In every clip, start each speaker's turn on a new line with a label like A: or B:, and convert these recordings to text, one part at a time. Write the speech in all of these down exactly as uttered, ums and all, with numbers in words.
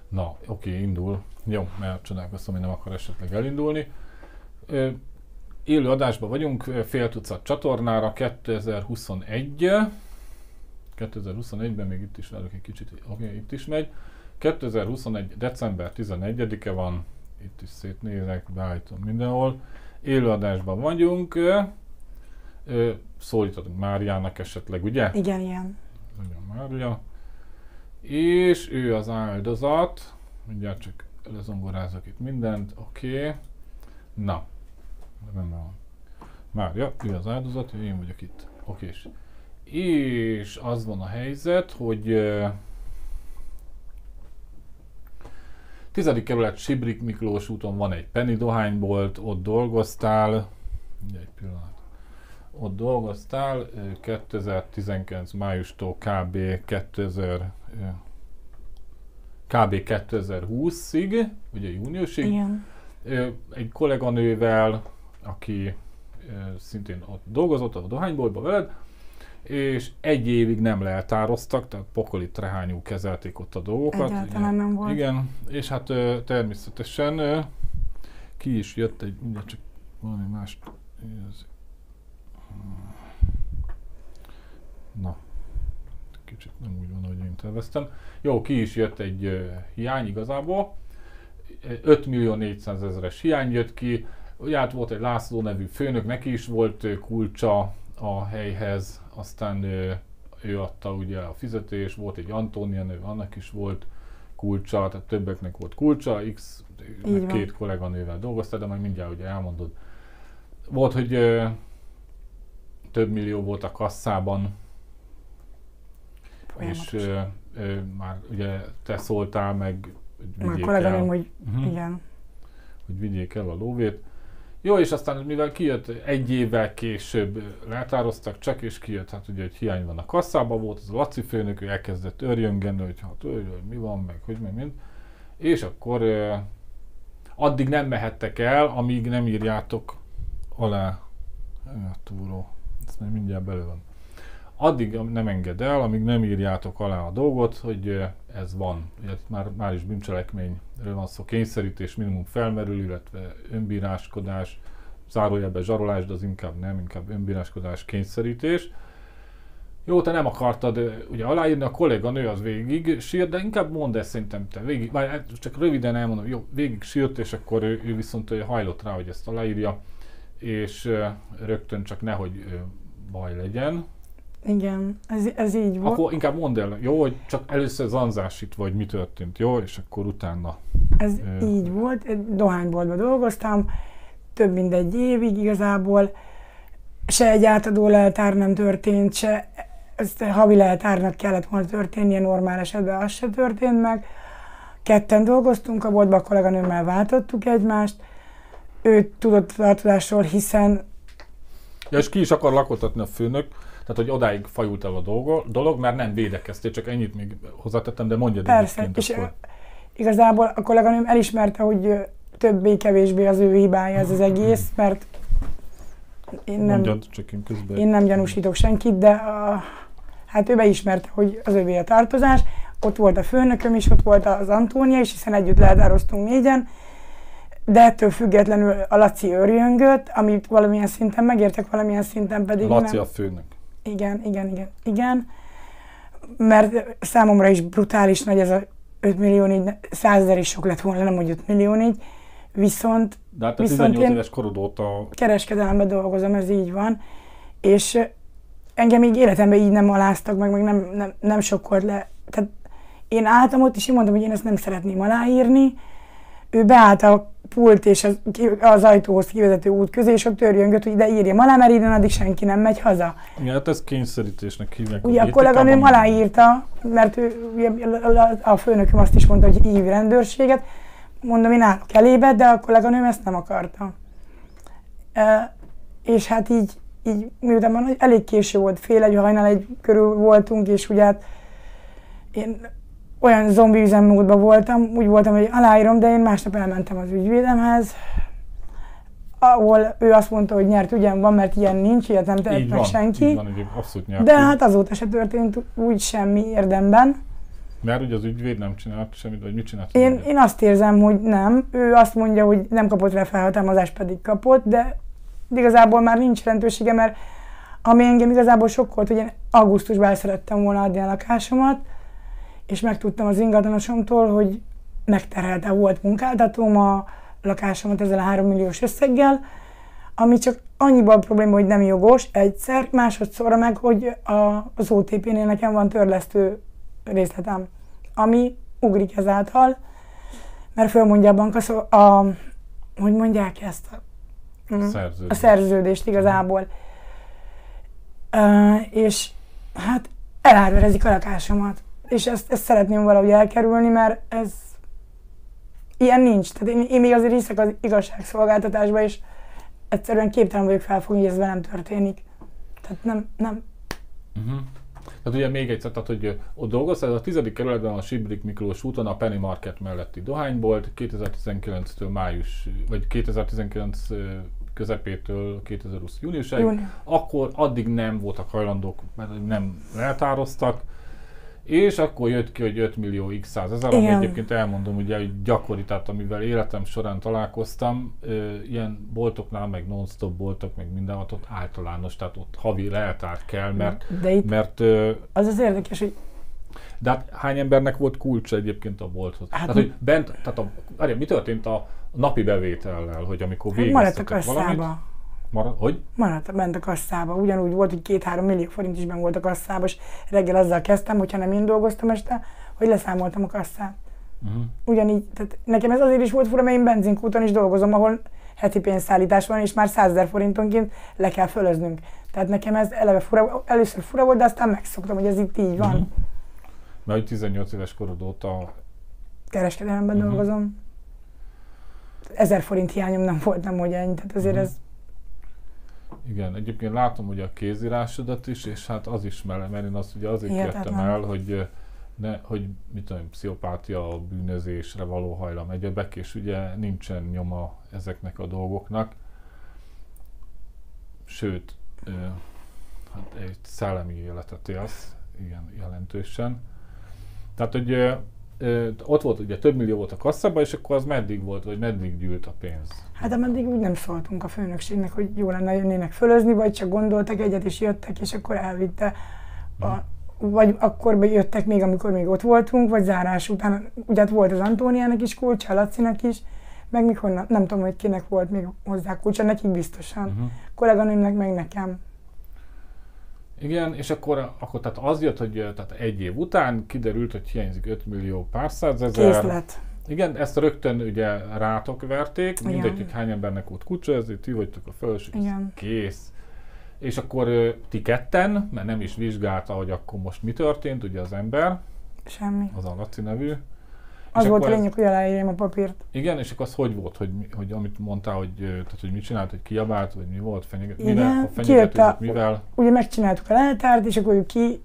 A: Na, oké, indul. Jó, mert csodálkoztam, hogy nem akar esetleg elindulni. Ö, élő adásban vagyunk, fél tucat csatornára, kétezer-huszonegy. kétezer-huszonegyben még itt is várok egy kicsit, oké, itt is megy. kétezer-huszonegy. december tizenegyedike van, itt is szétnézek, beállítom mindenhol. Élő adásban vagyunk. Ö, ö, szólítottunk Máriának esetleg, ugye?
B: Igen, igen.
A: Mária. És ő az áldozat. Mindjárt csak lezongorázok itt mindent. Oké. Okay. Na. Nem van. Mária, ő az áldozat, én vagyok itt. Oké. Okay. És az van a helyzet, hogy uh, tizedik kerület Sibrik Miklós úton van egy Penny dohánybolt, ott dolgoztál. Egy pillanat. Ott dolgoztál kétezer-tizenkilenc májustól kb. kétezer, kb. kétezer-húszig, ugye júniusig.
B: Igen.
A: Egy kolléganővel, aki szintén ott dolgozott a dohányboltban veled, és egy évig nem leltároztak, tehát pokoli trehányú kezelték ott a dolgokat.
B: Egyáltalán nem volt.
A: Igen, és hát természetesen ki is jött egy, mindjárt csak valami más. Na, kicsit nem úgy van, ahogy én terveztem. Jó, ki is jött egy uh, hiány igazából. öt millió négyszázezeres hiány jött ki. Ugye hát volt egy László nevű főnök, neki is volt uh, kulcsa a helyhez, aztán uh, ő adta ugye a fizetés, volt egy Antónia nevű, annak is volt kulcsa, tehát többeknek volt kulcsa, X, két kolléganővel dolgoztál, de majd mindjárt ugye elmondod. Volt, hogy uh, több millió volt a kasszában, és ö, ö, már ugye te szóltál meg, hogy vigyék el,
B: hogy,
A: uh-huh,
B: igen.
A: hogy vigyék el a lóvét. Jó, és aztán mivel kijött, egy évvel később leltároztak csak, és kijött, hát ugye, hogy hiány van a kasszában, volt az a Laci főnök, ő elkezdett örjöngeni, hogy hát ő, hogy mi van, meg hogy meg mind. És akkor ö, addig nem mehettek el, amíg nem írjátok alá. Hát túró, ezt már mindjárt belő van. Addig nem enged el, amíg nem írjátok alá a dolgot, hogy ez van. Ugye már, már is bűncselekményről van szó, kényszerítés minimum felmerül, illetve önbíráskodás, zárójelben zsarolás, de az inkább nem, inkább önbíráskodás, kényszerítés. Jó, te nem akartad ugye aláírni, a kolléganő az végig sírt, de inkább mondd ezt szerintem te végig, vagy csak röviden elmondom, jó, végig sírt, és akkor ő, ő viszont ő hajlott rá, hogy ezt aláírja, és uh, rögtön csak nehogy uh, baj legyen.
B: Igen, ez, ez így volt.
A: Akkor inkább mondd el, jó, hogy csak először zanzásít, vagy mi történt, jó, és akkor utána.
B: Ez uh, így volt, egy dohányboltban dolgoztam, több mint egy évig igazából, se egy átadó leltár nem történt, se ezt havi leltárnak kellett volna történnie, normál esetben az se történt meg. Ketten dolgoztunk a boltban, a kolléganőmmel váltottuk egymást, ő tudott tartozásról, hiszen...
A: Ja, és ki is akar lakoltatni a főnök, tehát hogy odáig fajult el a dolog, dolog mert nem védekeztél, csak ennyit még hozzátettem, de mondjad egyébként.
B: Persze, és akkor. Igazából a kolléganőm elismerte, hogy többé-kevésbé az ő hibája ez az egész, mert én nem,
A: mondjad, csak én, közben...
B: én nem gyanúsítok senkit, de a, hát ő beismerte, hogy az övé a tartozás. Ott volt a főnököm is, ott volt az Antónia is, hiszen együtt leltároztunk négyen. De ettől függetlenül a Laci örjöngött, amit valamilyen szinten megértek, valamilyen szinten pedig
A: Laci
B: nem.
A: a főnök.
B: Igen, igen, igen, igen. Mert számomra is brutális nagy ez a öt millió százezer is sok lett volna, nem hogy öt millió négy, viszont...
A: De hát a tizennyolc éves korod óta...
B: Kereskedelemben dolgozom, ez így van, és engem így életemben így nem aláztak meg, meg nem, nem, nem sokkolt le. Tehát én álltam ott, és én mondtam, hogy én ezt nem szeretném aláírni. Ő beállt a pult és az, az ajtóhoz kivezető út közé, és ott örjöngött, hogy ide írjam alá, mert innen addig senki nem megy haza.
A: Ja, hát ez kényszerítésnek hívják.
B: Ugye a kolléganőm aláírta, mert ő, a főnököm azt is mondta, hogy hív rendőrséget. Mondom, én állok elébe, de a kolléganőm ezt nem akarta. E, és hát így, így miután van, elég késő volt, fél egy, hajnal egy körül voltunk, és ugye hát én olyan zombi üzemmódban voltam, úgy voltam, hogy aláírom, de én másnap elmentem az ügyvédemhez, ahol ő azt mondta, hogy nyert ügyem van, mert ilyen nincs, ilyet nem tehet meg senki.
A: Így van, abszolút nyert.
B: De hát azóta se történt úgy semmi érdemben.
A: Mert ugye az ügyvéd nem csinált semmit, vagy mit csinált?
B: Én, én azt érzem, hogy nem. Ő azt mondja, hogy nem kapott rá felhatalmazást, pedig kapott, de igazából már nincs jelentősége, mert ami engem igazából sokkolt, hogy én augusztusban el szerettem volna adni a lakásomat, és megtudtam az ingatlanosomtól, hogy megterhelte volt munkáltatóm a lakásomat ezzel a három milliós összeggel, ami csak annyiban probléma, hogy nem jogos egyszer, másodszorra meg, hogy a, az o té pé-nél nekem van törlesztő részletem, ami ugrik ezáltal, mert fölmondja a bank a, a hogy mondják ezt? A,
A: szerződést.
B: a szerződést igazából. Uh, és hát elárverezik a lakásomat. És ezt, ezt szeretném valahogy elkerülni, mert ez ilyen nincs. Tehát én, én még azért hiszek az igazságszolgáltatásba, és egyszerűen képtelen vagyok felfogni, hogy ez velem történik. Tehát nem, nem.
A: Uh-huh. Tehát ugye még egyszer, tehát, hogy ott dolgoztál, a tizedik kerületben a Sibrik Miklós úton a Penny Market melletti dohánybolt, kétezer-tizenkilenctől május, vagy kétezer-tizenkilenc közepétől kétezer-húsz júniusáig,
B: Júni.
A: akkor addig nem voltak hajlandók, mert nem leltároztak, és akkor jött ki, hogy öt millió x százezer, ami egyébként elmondom, ugye, hogy gyakori, tehát amivel életem során találkoztam, ö, ilyen boltoknál, meg non-stop boltok, meg minden ott általános, tehát ott havi leltár kell, mert...
B: De itt
A: mert ö,
B: az az érdekes, hogy...
A: De hát hány embernek volt kulcsa egyébként a bolthoz?
B: Hát,
A: tehát, hogy bent, tehát a, várja, mi történt a napi bevétellel, hogy amikor
B: hát maradt a
A: végeztetek valamit?
B: kasszába.
A: Marad, hogy?
B: Maradt bent a kasszába. Ugyanúgy volt, hogy két-három millió forint is benn volt a kasszába, és reggel azzal kezdtem, hogyha nem én dolgoztam este, hogy leszámoltam a kasszát. Uh-huh. Ugyanígy, tehát nekem ez azért is volt fura, mert én benzinkúton is dolgozom, ahol heti pénzszállítás van, és már százezer forintonként le kell fölöznünk. Tehát nekem ez eleve fura, először fura volt, de aztán megszoktam, hogy ez itt így van. Uh-huh.
A: Mert hogy tizennyolc éves korod óta...
B: Kereskedelemben uh-huh. dolgozom. Ezer forint hiányom nem volt, nem hogy ennyi, tehát azért uh-huh. ez...
A: Igen, egyébként látom ugye a kézírásodat is, és hát az is, mert én azt ugye azért kértem el, hogy, ne, hogy mit tudom, pszichopátia, bűnözésre való hajlam egyebek, és ugye nincsen nyoma ezeknek a dolgoknak. Sőt, hát egy szellemi életet élsz, igen, jelentősen. Tehát, hogy ott volt ugye több millió volt a kasszában, és akkor az meddig volt, vagy meddig gyűlt a pénz?
B: Hát ameddig úgy nem szóltunk a főnökségnek, hogy jó lenne jönnének fölözni, vagy csak gondoltak egyet, és jöttek, és akkor elvitte. A, vagy akkor jöttek még, amikor még ott voltunk, vagy zárás után. Ugye hát volt az Antóniának is kulcsa, a Lacinak is, meg mikor nem, nem tudom, hogy kinek volt még hozzá kulcsa, nekik biztosan. Uh-huh. Kolléganőmnek, meg nekem.
A: Igen, és akkor, akkor tehát az jött, hogy tehát egy év után kiderült, hogy hiányzik öt millió pár százezer.
B: Készlet.
A: Igen, ezt rögtön ugye rátok verték, igen. Mindegy, hogy hány embernek volt kulcsa, ezért ti vagytok a felső, kész. És akkor ti ketten, mert nem is vizsgálta, hogy akkor most mi történt, ugye az ember.
B: Semmi.
A: Az a Laci nevű.
B: Az és volt a lényeg, hogy aláírjam a papírt.
A: Igen, és akkor az hogy volt, hogy, hogy amit mondtál, hogy, tehát, hogy mit csinált, hogy kiabált, vagy mi volt, fenyeget, mivel, a fenyegetőzött, mivel?
B: Ugye megcsináltuk a leltárt, és akkor ő ki,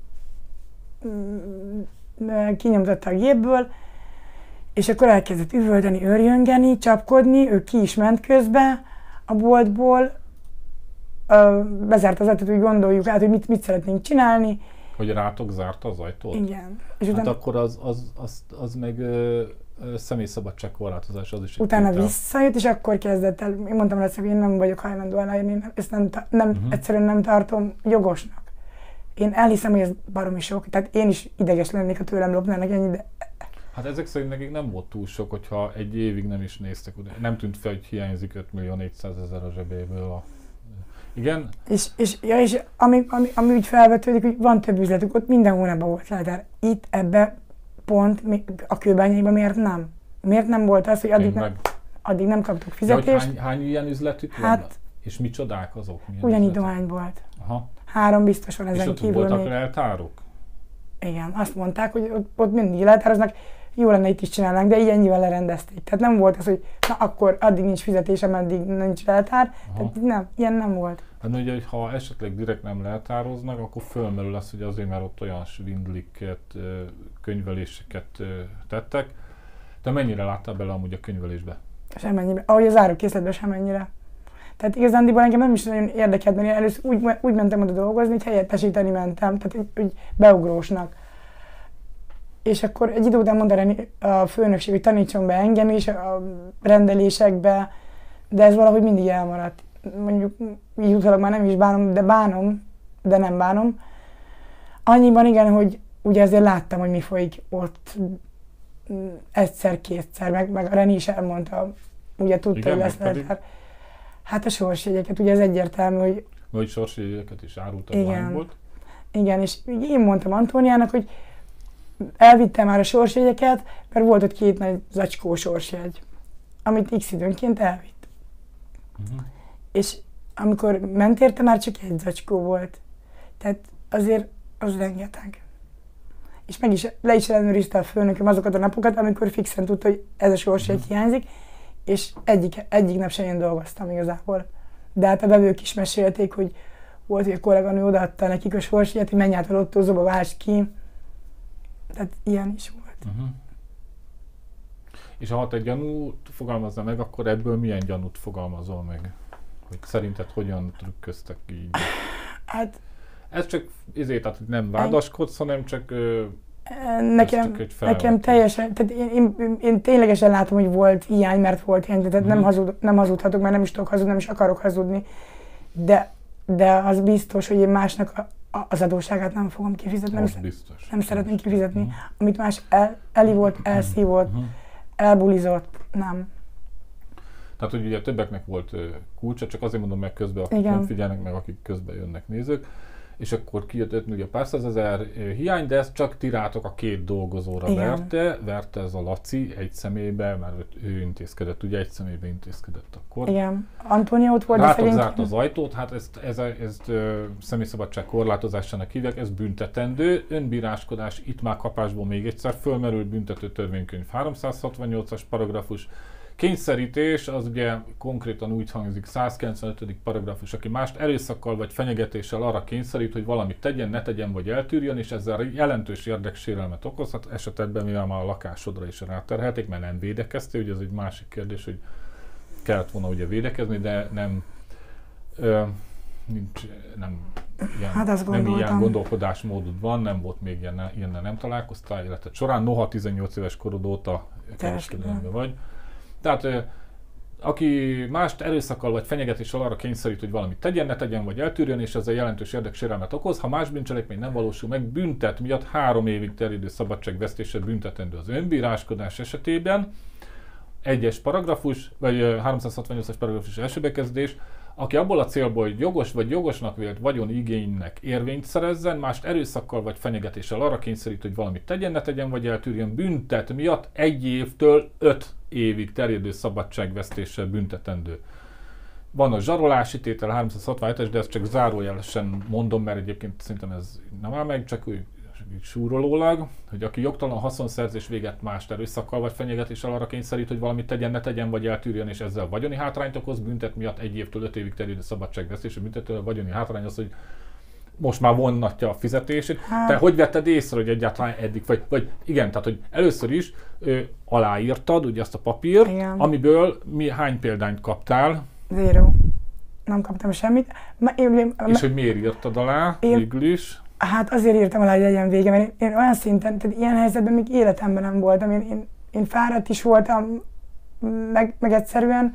B: kinyomtatta a gépből, és akkor elkezdett üvölteni, őrjöngeni, csapkodni, ő ki is ment közbe a boltból, bezárt az ajtót, hogy gondoljuk át, hogy mit, mit szeretnénk csinálni.
A: Hogy rátok zárta az ajtót?
B: Igen.
A: És hát utána, akkor az, az, az, az meg ö, ö, személyszabadság korlátozás, az is egy
B: utána kétel. Visszajött, és akkor kezdett el, én mondtam lesz, hogy én nem vagyok hajlandó aláírni, ezt nem, nem, uh-huh. egyszerűen nem tartom jogosnak. Én elhiszem, hogy ez baromi sok, tehát én is ideges lennék, ha tőlem lopnának ennyi, de...
A: Hát ezek szerint nekik nem volt túl sok, hogyha egy évig nem is néztek oda. Nem tűnt fel, hogy hiányzik öt millió négyszázezer a zsebéből a... Igen?
B: És, és, ja, és ami, ami, ami úgy felvetődik, hogy van több üzletük, ott minden hónapban volt leltár. Itt ebbe pont a Kőbányaiban miért nem? Miért nem volt az, hogy addig, nem, addig nem kaptuk fizetést?
A: Ja, hány, hány ilyen üzletük
B: hát,
A: van? És micsodák azok? Milyen
B: ugyanígy dohány volt.
A: Aha.
B: Három biztos van ezen
A: és
B: kívül
A: voltak
B: még.
A: leltárok?
B: Igen, azt mondták, hogy ott, ott mindig leltároznak, jó lenne itt is csinálnánk, de így ennyivel lerendezték. Tehát nem volt az, hogy na akkor addig nincs fizetésem, addig nincs leltár. Aha. Tehát nem, ilyen nem volt.
A: Hát ugye, hogy ha esetleg direkt nem leltároznak, akkor fölmerül az, hogy azért, mert ott olyan svindliket, könyveléseket tettek. Te mennyire láttál bele amúgy a könyvelésbe?
B: Semmennyire. Ahogy az árukészletben semmennyire. Tehát igazándiból engem nem is nagyon érdekelt, mert én először úgy, úgy mentem oda dolgozni, hogy helyettesíteni mentem, tehát úgy, úgy beugrósnak. És akkor egy idő után mondta a főnökség, hogy tanítson be engem is a rendelésekbe, de ez valahogy mindig elmaradt. Mondjuk így utólag már nem is bánom, de bánom, de nem bánom. Annyiban igen, hogy ugye azért láttam, hogy mi folyik ott egyszer-kétszer, meg, meg a Reni is elmondta, ugye tudta,
A: igen,
B: hogy lesz leltár. Hát a sorsjegyeket, ugye ez egyértelmű, hogy...
A: Vagy sorsjegyeket is árult a
B: igen,
A: volt.
B: Igen, és én mondtam Antóniának, hogy elvittem már a sorsjegyeket, mert volt ott két nagy zacskó sorsjegy, amit x időnként elvitt. Uh-huh. És amikor ment érte, már csak egy zacskó volt. Tehát azért az rengeteg. És meg is, le is ellenőrizte a főnököm azokat a napokat, amikor fixen tudta, hogy ez a sorsjegy uh-huh. hiányzik, és egyik, egyik nap sem én dolgoztam igazából. De hát a vevők is mesélték, hogy volt, hogy a kolléganő odaadta nekik a sorsjegyet, hogy menj át a lottózóba, vásd ki. Tehát ilyen is volt.
A: Uh-huh. És ha te gyanút fogalmazza meg, akkor ebből milyen gyanút fogalmazol meg? Hogy szerinted hogyan trükköztek így?
B: Hát...
A: Ez csak izé, tehát nem vádaskodsz, hanem csak... Ö,
B: nekem,
A: csak
B: nekem teljesen, tehát én, én, én, én ténylegesen látom, hogy volt hiány, mert volt hiány, tehát uh-huh. nem, hazud, nem hazudhatok, mert nem is tudok hazudni, nem is akarok hazudni. De, de az biztos, hogy én másnak a, a, az adósságát nem fogom kifizetni. Nem,
A: biztos.
B: nem szeretném kifizetni. Uh-huh. Amit más el, elivott, elszívott, uh-huh. elbulizott, nem.
A: Tehát, hogy ugye többeknek volt uh, kulcsa, csak azért mondom meg közben, akik igen. nem figyelnek meg, akik közben jönnek nézők. És akkor kijött öt millió pár százezer hiány, de ezt csak ti rátok a két dolgozóra igen. verte, verte ez a Laci egy személybe, mert ő intézkedett, ugye egy személybe intézkedett akkor.
B: Igen, Antónia ott volt,
A: de szegény... zárt az ajtót, hát ezt, ez, ezt ö, személyszabadság korlátozásának hívják, ez büntetendő, önbíráskodás, itt már kapásból még egyszer fölmerült, büntető törvénykönyv háromszázhatvannyolcas paragrafus. Kényszerítés, az ugye konkrétan úgy hangzik, százkilencvenötödik paragrafus, aki mást erőszakkal vagy fenyegetéssel arra kényszerít, hogy valamit tegyen, ne tegyen vagy eltűrjön, és ezzel jelentős érdeksérelmet okozhat, esetben mivel már a lakásodra is ráterhelték, mert nem védekeztél, ugye ez egy másik kérdés, hogy kellett volna ugye védekezni, de nem, ö, nincs, nem, ilyen,
B: hát
A: nem ilyen gondolkodásmódod van, nem volt még ilyen, ilyennel nem találkoztál életed során, noha tizennyolc éves korod óta kereskedelemben vagy. Tehát aki mást erőszakkal vagy fenyegetéssel arra kényszerít, hogy valamit tegyen, ne tegyen vagy eltűrjön, és ezzel jelentős érdeksérelmet okoz, ha más bűncselekmény nem valósul meg, büntet miatt három évig terjedő szabadságvesztése büntetendő az önbíráskodás esetében. Egyes paragrafus, vagy háromszázhatvannyolcas paragrafus első bekezdés, aki abból a célból, hogy jogos vagy jogosnak vélt vagyoni igénynek érvényt szerezzen, mást erőszakkal vagy fenyegetéssel arra kényszerít, hogy valamit tegyen, ne tegyen vagy eltűrjön, büntet miatt egy évtől öt évig terjedő szabadságvesztéssel büntetendő. Van a zsarolási tétel háromszázhatvanhetes, de ezt csak zárójelesen mondom, mert egyébként szerintem ez nem áll meg, csak úgy súrolólag, hogy aki jogtalan haszonszerzés véget mást erőszakkal vagy fenyegetéssel arra kényszerít, hogy valamit tegyen, ne tegyen vagy eltűrjön, és ezzel vagyoni hátrányt okoz, büntet miatt egy évtől öt évig terjedő szabadságvesztés, a büntető a vagyoni hátrány az, hogy most már vonnatja a fizetését. Hát. Te hogy vetted észre, hogy egyáltalán eddig, vagy, vagy igen, tehát hogy először is ö, aláírtad ugye azt a papírt, igen. amiből mi, hány példányt kaptál?
B: Zero. Nem kaptam semmit. Én, én,
A: és hogy miért írtad alá én, végül is?
B: Hát azért írtam alá, hogy legyen vége, mert én, én olyan szinten, tehát ilyen helyzetben még életemben nem voltam. Én, én, én fáradt is voltam, meg, meg egyszerűen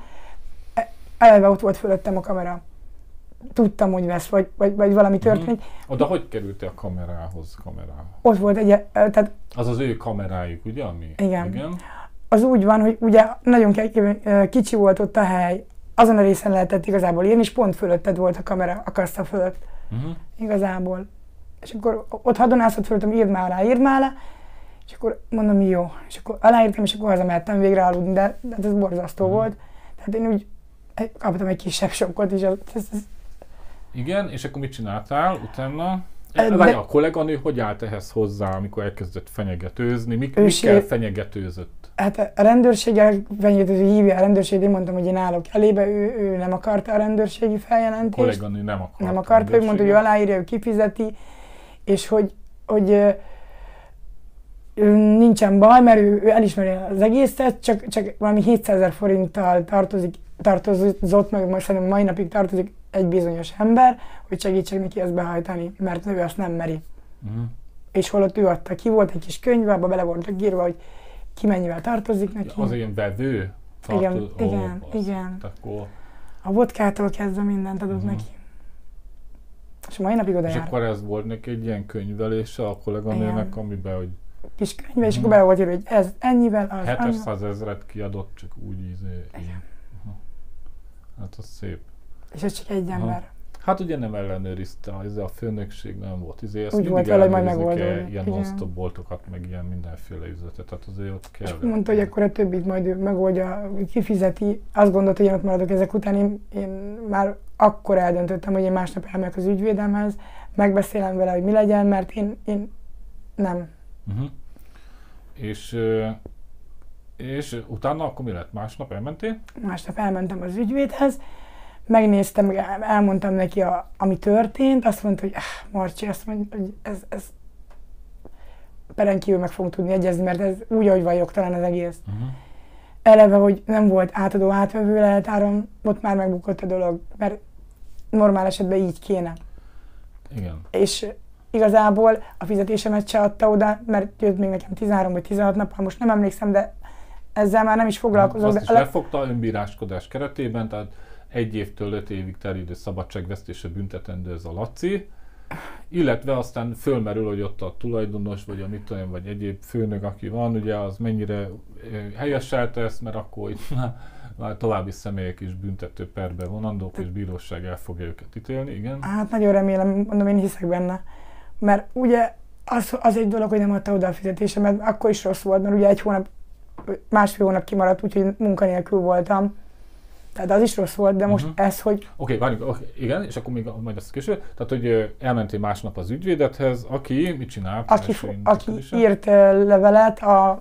B: eleve ott volt fölöttem a kamera. Tudtam, hogy lesz, vagy, vagy, vagy valami történik. Mm-hmm.
A: Oda hogy kerültél a kamerához? kamerához?
B: Ott volt egy, tehát...
A: Az az ő kamerájuk, ugye? Ami?
B: Igen. Igen. Az úgy van, hogy ugye nagyon kicsi volt ott a hely, azon a részen lehetett igazából írni, és pont fölötted volt a kamera, a kassa fölött. Uh-huh. Igazából. És akkor ott hadonászott fölöttem, írd már alá, írd már alá, és akkor mondom, jó. És akkor aláírtam, és akkor hazamehettem végre aludni, de, de ez borzasztó uh-huh. volt. Tehát én úgy kaptam egy kisebb sokkot is. Ez, ez...
A: Igen, és akkor mit csináltál utána? De... A kolléganő hogy állt ehhez hozzá, amikor elkezdett fenyegetőzni? Mik, mikkel fenyegetőzött?
B: Hát a rendőrséggel fenyegetőző hívja a rendőrség, én mondtam, hogy én állok elébe, ő, ő nem akarta a rendőrségi feljelentést. A
A: kolléganő nem akarta.
B: Nem akarta, ő mondta, hogy ő aláírja, ő kifizeti, és hogy, hogy ő, nincsen baj, mert ő, ő elismeri az egészet, csak, csak valami hétszázezer forinttal tartozik, tartozott, meg most szerintem mai napig tartozik egy bizonyos ember, hogy segítsek neki ezt behajtani, mert ő azt nem meri. Uh-huh. és holott ő adta ki, volt egy kis könyv, abban bele voltak írva, hogy ki mennyivel tartozik neki.
A: Ja, az ilyen vevő?
B: Tartó... Igen, oh, igen, az, igen.
A: Akkor...
B: A vodkától kezdve mindent adott uh-huh. neki. És mai napig oda
A: És
B: jár.
A: akkor ez volt neki egy ilyen könyvelése a kolléganőnek, amiben, hogy...
B: Kis könyve, uh-huh. és akkor bele volt írva, hogy ez ennyivel, az
A: hetszáz ezret kiadott, csak úgy ízé.
B: Igen.
A: Uh-huh. Hát az szép.
B: És ez csak egy uh-huh. ember.
A: Hát ugye nem ellenőrizte, ez a főnökség nem volt. Izé,
B: úgy volt vele, hogy majd megoldódni.
A: Ilyen non-stop boltokat, meg ilyen mindenféle üzletet, tehát azért ott kell.
B: És mondta, hogy akkor a többit majd ő megoldja, kifizeti. Azt gondolta, hogy én ott maradok ezek után. Én, én már akkor eldöntöttem, hogy én másnap elmegyek az ügyvédemhez, megbeszélem vele, hogy mi legyen, mert én, én nem.
A: Uh-huh. És, és utána akkor mi lett? Másnap elmentél?
B: Másnap elmentem az ügyvédhez, megnéztem, elmondtam neki, a, ami történt, azt mondta, hogy ah, Marcsi, azt mondja, hogy ez, ez peren kívül meg fogunk tudni egyezni, mert ez úgy, ahogy van jogtalan az egész. Uh-huh. Eleve, hogy nem volt átadó átvevő leltáron, ott már megbukott a dolog, mert normál esetben így kéne.
A: Igen.
B: És igazából a fizetésemet se adta oda, mert jött még nekem tizenhárom vagy tizenhat nap, most nem emlékszem, de ezzel már nem is foglalkozom.
A: Azt is
B: de
A: lefogta önbíráskodás keretében, tehát egy évtől öt évig terjedő szabadságvesztése büntetendő ez a Laci, illetve aztán fölmerül, hogy ott a tulajdonos, vagy a mit tudom, vagy egyéb főnök, aki van, ugye az mennyire helyeselte ezt, mert akkor itt már további személyek is büntető perbe vonandók, és bíróság el fogja őket ítélni, igen?
B: Hát nagyon remélem, mondom, én hiszek benne. Mert ugye az, az egy dolog, hogy nem adta oda a fizetésemet, akkor is rossz volt, mert ugye egy hónap, másfél hónap kimaradt, úgyhogy munkanélkül voltam. Tehát az is rossz volt, de most uh-huh. ez, hogy...
A: Oké, okay, várjunk, okay, igen, és akkor még majd azt később. Tehát, hogy elmentél másnap az ügyvédethez, aki mit csinált?
B: Aki, aki írt levelet a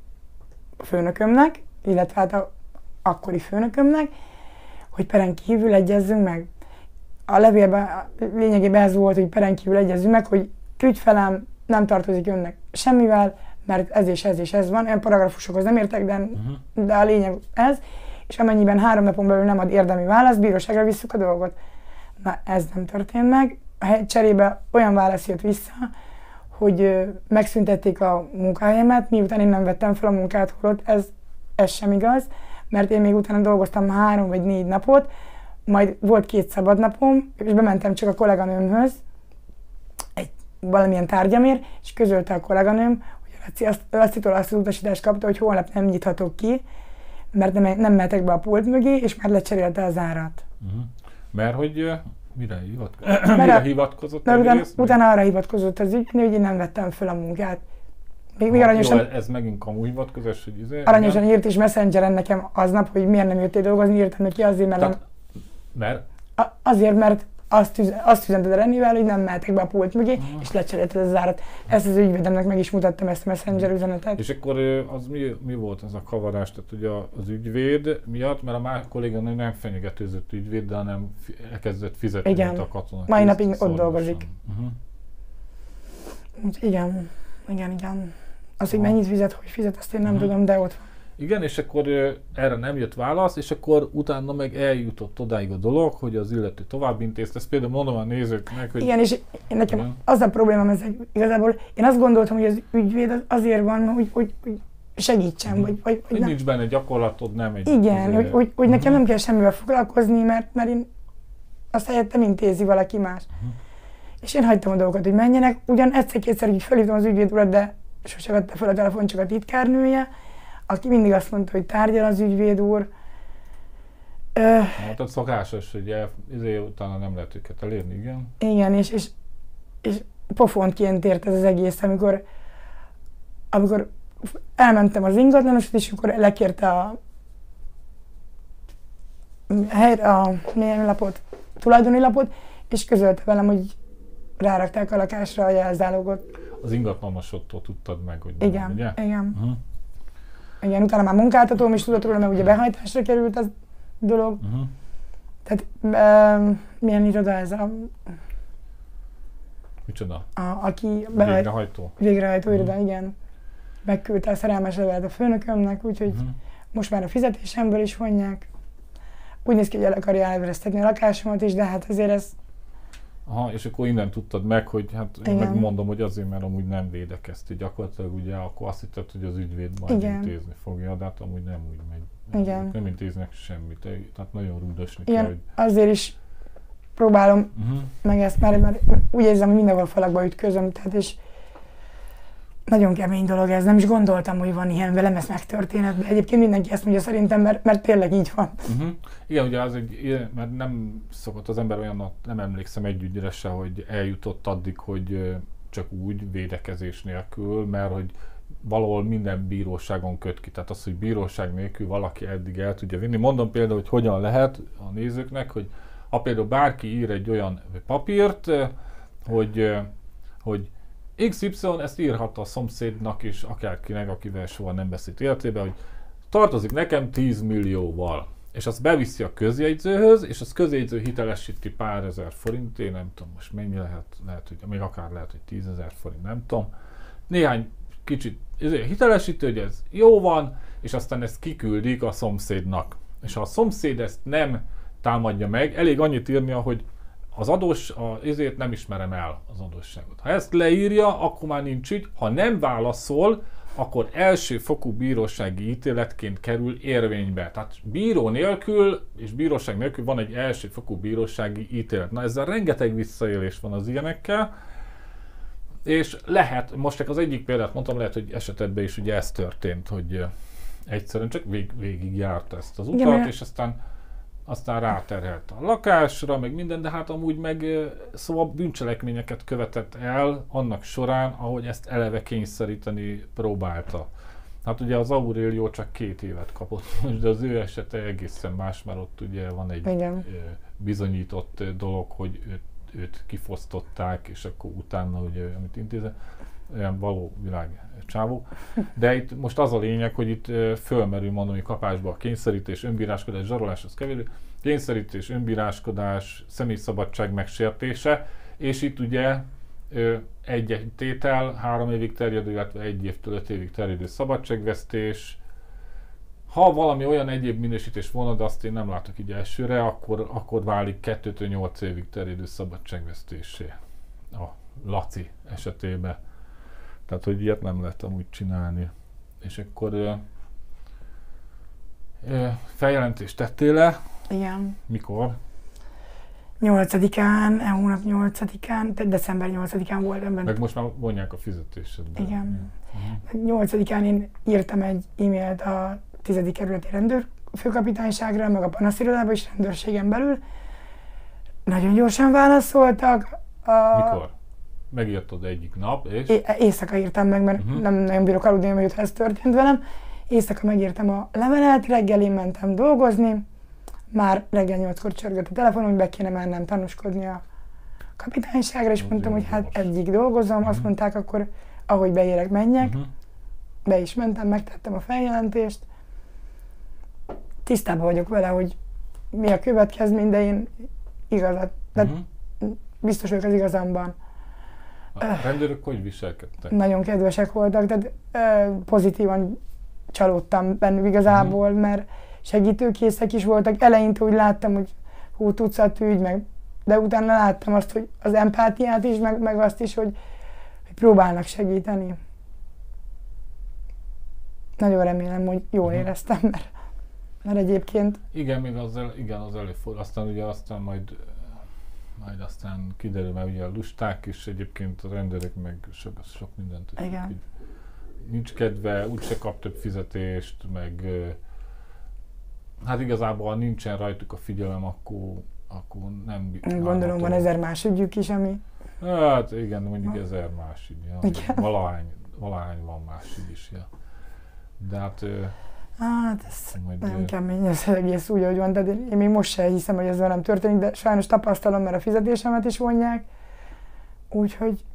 B: főnökömnek, illetve hát a akkori főnökömnek, hogy peren kívül egyezzünk meg. A levélben lényegében ez volt, hogy peren kívül egyezzünk meg, hogy ügyfelem nem tartozik önnek semmivel, mert ez és ez és ez van. Én paragrafusokhoz nem értek, de, uh-huh. de a lényeg ez. És amennyiben három napon belül nem ad érdemi választ, bíróságra visszük a dolgot. Na, ez nem történt meg. Cserébe olyan válasz jött vissza, hogy megszüntették a munkahelyemet, miután én nem vettem fel a munkát, holott ez, ez sem igaz, mert én még utána dolgoztam három vagy négy napot, majd volt két szabad napom, és bementem csak a kolléganőmhöz, egy valamilyen tárgyamért, és közölte a kolléganőm, hogy Laci azt, Lacitól azt az utasítást kapta, hogy holnap nem nyithatok ki, mert nem, nem mehetek be a pult mögé, és már lecserélte az árat.
A: Uh-huh. Mert hogy uh, mire hivatkozott? Mire hivatkozott
B: mert utána, utána arra hivatkozott az ügynő, hogy én nem vettem fel a munkát. Még, még
A: ha,
B: aranyosan,
A: jó, ez megint kamu hivatkozás, hogy izé,
B: aranyosan írt is Messengeren nekem aznap, hogy miért nem jöttél dolgozni, írtam neki azért, mert
A: Tehát,
B: nem...
A: Mert?
B: A, azért, mert azt, üzen, azt üzented a Renivel, hogy nem mehetek be a pult mögé, uh-huh. és lecserélted az árat. Ezt az ügyvédemnek meg is mutattam, ezt a Messenger üzenetet.
A: És akkor az mi, mi volt ez a kavarás? Tehát ugye az ügyvéd miatt, mert a más kolléganő nem fenyegetőzött ügyvéd, de hanem elkezdett fizetni
B: igen.
A: a katona.
B: Mai napig ott szorgosan. Dolgozik.
A: Uh-huh.
B: Igen, igen, igen. Az, hogy mennyit fizet, hogy fizet, azt én nem uh-huh. tudom, de ott van.
A: Igen, és akkor uh, erre nem jött válasz, és akkor utána meg eljutott odáig a dolog, hogy az illető tovább intézte. Ezt például mondom a nézőknek, hogy...
B: Igen, és én nekem igen. az a problémám, ez igazából én azt gondoltam, hogy az ügyvéd azért van, hogy, hogy, hogy segítsen, vagy, vagy,
A: vagy nem. Nincs benne gyakorlatod, nem egy...
B: Igen, azért... hogy, hogy, hogy nekem nem kell semmivel foglalkozni, mert, mert én azt helyettem intézi valaki más. Uh-huh. És én hagytam a dolgokat, hogy menjenek. Ugyan egyszer-kétszer így felhívtam az ügyvéd urat, de sose vette fel a telefon, csak a titkárnője, aki mindig azt mondta, hogy tárgyal az ügyvéd úr.
A: Hát tehát szokásos, hogy el, ezért utána nem lehet őket elérni, igen?
B: Igen, és, és, és pofontként ért ez az egész, amikor, amikor elmentem az ingatlanosot, és akkor lekérte a helyre a milyen lapot, tulajdoni lapot, és közölte velem, hogy rárakták a lakásra a jelzálogot.
A: Az ingatlanosodtól tudtad meg, hogy
B: igen,
A: nem, ugye?
B: Igen, uh-huh. Igen, utána már munkáltatóm is tudott róla, mert ugye behajtásra került az dolog. Uh-huh. Tehát e, milyen iroda ez a...
A: Micsoda?
B: A, aki
A: behajt, végrehajtó?
B: Végrehajtó uh-huh. iroda, igen. Megküldte a szerelmes levelet a főnökömnek, úgyhogy uh-huh. most már a fizetésemből is vonják. Úgy néz ki, hogy el akarja elvesztetni a lakásomat is, de hát azért ez
A: Aha, és akkor innen tudtad meg, hogy hát én
B: Igen.
A: megmondom, hogy azért, mert amúgy nem védekezti. Gyakorlatilag ugye akkor azt hitted, hogy az ügyvéd majd
B: Igen.
A: intézni fogja, de hát amúgy nem úgy megy.
B: Igen.
A: Nem intéznek semmit, tehát nagyon rúdosni
B: Igen,
A: kell, hogy...
B: azért is próbálom
A: Uh-huh.
B: meg ezt, mert, mert úgy érzem, hogy mindenhol falakba ütközöm, tehát és nagyon kemény dolog ez, nem is gondoltam, hogy van ilyen velem, ez megtörténhet, de egyébként mindenki ezt mondja szerintem, mert, mert tényleg így van.
A: Uh-huh. Igen, ugye az egy, ilyen- mert nem szokott az ember olyan, nem emlékszem egy ügyre se, hogy eljutott addig, hogy ö, csak úgy védekezés nélkül, mert hogy valahol minden bíróságon köt ki. Tehát az, hogy bíróság nélkül valaki eddig el tudja vinni. Mondom például, hogy hogyan lehet a nézőknek, hogy ha például bárki ír egy olyan papírt, ö, hogy, ö, hogy iksz ipszilon ezt írhatta a szomszédnak is, akárkinek, akivel soha nem beszélt életében, hogy tartozik nekem tíz millióval. És azt beviszi a közjegyzőhöz, és az közjegyző hitelesíti pár ezer forintért, nem tudom most mennyi lehet, lehet, hogy még akár lehet, hogy tízezer forint, nem tudom. Néhány kicsit ezért hitelesítő, hogy ez jó van, és aztán ezt kiküldik a szomszédnak. És ha a szomszéd ezt nem támadja meg, elég annyit írnia, hogy az adós, a, ezért nem ismerem el az adósságot. Ha ezt leírja, akkor már nincs ügy. Ha nem válaszol, akkor elsőfokú bírósági ítéletként kerül érvénybe. Tehát bíró nélkül és bíróság nélkül van egy elsőfokú bírósági ítélet. Na ezzel rengeteg visszaélés van az ilyenekkel, és lehet, most csak az egyik példát mondtam, lehet, hogy esetedben is ugye ez történt, hogy ö, egyszerűen csak vég, végig járt ezt az utat,
B: Igen,
A: és aztán aztán ráterhelt a lakásra, meg minden, de hát amúgy meg ö, szóval bűncselekményeket követett el annak során, ahogy ezt eleve kényszeríteni próbálta. Hát ugye az Aurélio csak két évet kapott, de az ő esete egészen más, mert ott ugye van egy
B: Igen.
A: ö, bizonyított ö, dolog, hogy őt, őt kifosztották, és akkor utána ugye, amit intézett, olyan való világ csávó. De itt most az a lényeg, hogy itt ö, fölmerül, mondom, hogy kapásba a kényszerítés, önbíráskodás, zsarolás, az kevésbé, kényszerítés, önbíráskodás, személyszabadság megsértése, és itt ugye ö, egy-egy tétel, három évig terjedő, illetve egy évtől öt évig terjedő szabadságvesztés. Ha valami olyan egyéb minősítés volna, de azt én nem látok így elsőre, akkor, akkor válik kettőtől nyolc évig terjedő szabadságvesztésé a Laci esetében. Tehát, hogy ilyet nem lehet amúgy csinálni. És akkor ö, ö, feljelentést tettél le?
B: Igen.
A: Mikor?
B: nyolcadikán, e hónap nyolcadikán, tehát december nyolcadikán volt ebben.
A: Meg most már vonják a fizetésedbe.
B: Igen.
A: Uh-huh.
B: nyolcadikán én írtam egy e-mailt a tizedik kerületi rendőrfőkapitányságra, meg a panaszirodába is rendőrségen belül. Nagyon gyorsan válaszoltak. A...
A: Mikor? Megírtad egyik nap, és?
B: É- éjszaka írtam meg, mert
A: Uh-huh.
B: nem nagyon bírok aludni, miután ez történt velem. Éjszaka megírtam a levelet, reggel én mentem dolgozni. Már reggel nyolckor csörgött a telefonom, hogy be kéne mennem tanúskodni a kapitányságra, és
A: Az
B: mondtam,
A: jó
B: hogy hát
A: gyors.
B: egyik dolgozom.
A: Mhm.
B: Azt mondták, akkor ahogy beérek, menjek.
A: Uh-huh.
B: Be is mentem, megtettem a feljelentést. Tisztában vagyok vele, hogy mi a következmény, de én igazat, tehát
A: Uh-huh.
B: biztos vagyok az igazamban.
A: A rendőrök hogy viselkedtek?
B: Nagyon kedvesek voltak, tehát ö, pozitívan csalódtam bennük igazából,
A: Mhm.
B: mert segítőkészek is voltak. Eleinte úgy láttam, hogy hú, tucat ügy, meg, de utána láttam azt, hogy az empátiát is, meg, meg azt is, hogy, hogy próbálnak segíteni. Nagyon remélem, hogy jól
A: Mhm.
B: éreztem, mert, mert egyébként
A: Igen, még az, el, igen, az előfordul. Aztán ugye aztán majd, majd aztán kiderül, mert ugye a lusták is egyébként a rendőrök meg sok, sok mindent. teszik,
B: Igen.
A: hogy nincs kedve, úgyse kap több fizetést, meg ö, hát igazából ha nincsen rajtuk a figyelem, akkor, akkor nem bi-
B: gondolom van
A: várható.
B: ezer más ügyük is, ami
A: Hát igen, mondjuk ezer más ügy. Ja.
B: Igen.
A: Valahány, valahány van más ügy is. Ja. De hát ö,
B: hát ez
A: majd...
B: nagyon
A: ö,
B: kemény, ez egész úgy, ahogy van. Tehát én én még most sem hiszem, hogy ez velem történik, de sajnos tapasztalom, mert a fizetésemet is vonják. Úgyhogy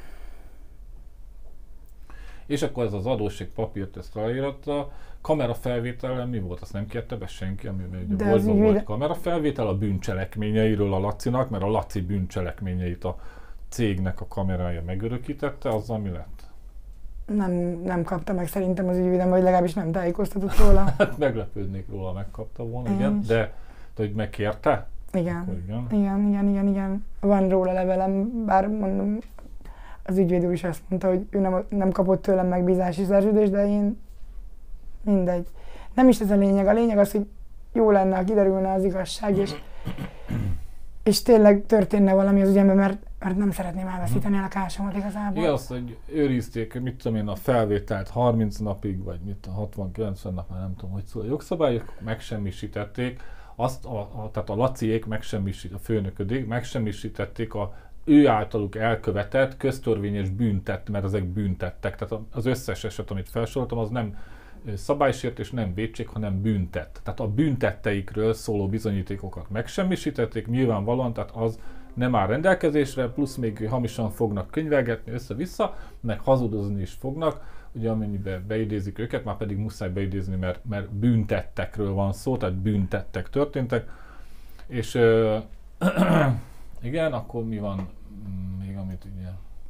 A: És akkor ez az adósság papírt ezt aláíratta. Kamerafelvétellel mi volt? Azt nem kérte be senki, ami ugye
B: De az
A: Boltban
B: ügyvéd-
A: volt kamerafelvétel a bűncselekményeiről a Lacinak, mert a Laci bűncselekményeit a cégnek a kamerája megörökítette, azzal mi lett?
B: nem, nem kapta meg szerintem az ügyvédem, vagy legalábbis nem tájékoztatott róla.
A: Hát meglepődnék róla, megkapta volna,
B: Én
A: igen,
B: is.
A: de, de hogy megkérte?
B: Igen.
A: Akkor igen.
B: Igen, igen, igen, igen. Van róla levelem, bár mondom, az ügyvéd úr is azt mondta, hogy ő nem, nem kapott tőlem megbízási szerződést, de én mindegy. Nem is ez a lényeg. A lényeg az, hogy jó lenne, ha kiderülne az igazság, és, és tényleg történne valami az ügyemben, mert, mert nem szeretném elveszíteni a lakásomat igazából.
A: Igen, azt, hogy őrizték, mit tudom én, a felvételt harminc napig, vagy mit a hatvan-kilencven nap, már nem tudom, hogy szól a jogszabályok, megsemmisítették, azt a, a, tehát a Laciék megsemmisít, a főnöködék megsemmisítették a ő általuk elkövetett köztörvényes bűntett, mert ezek büntettek. Tehát az összes eset, amit felsoroltam, az nem szabálysértés, nem vétség, hanem bűntett. Tehát a büntetteikről szóló bizonyítékokat megsemmisítették, nyilvánvalóan, tehát az nem áll rendelkezésre, plusz még hamisan fognak könyvelgetni össze-vissza, meg hazudozni is fognak, ugye amennyiben beidézik őket, már pedig muszáj beidézni, mert, mert büntettekről van szó, tehát büntettek történtek. És ö, igen, akkor mi van még, amit ugye...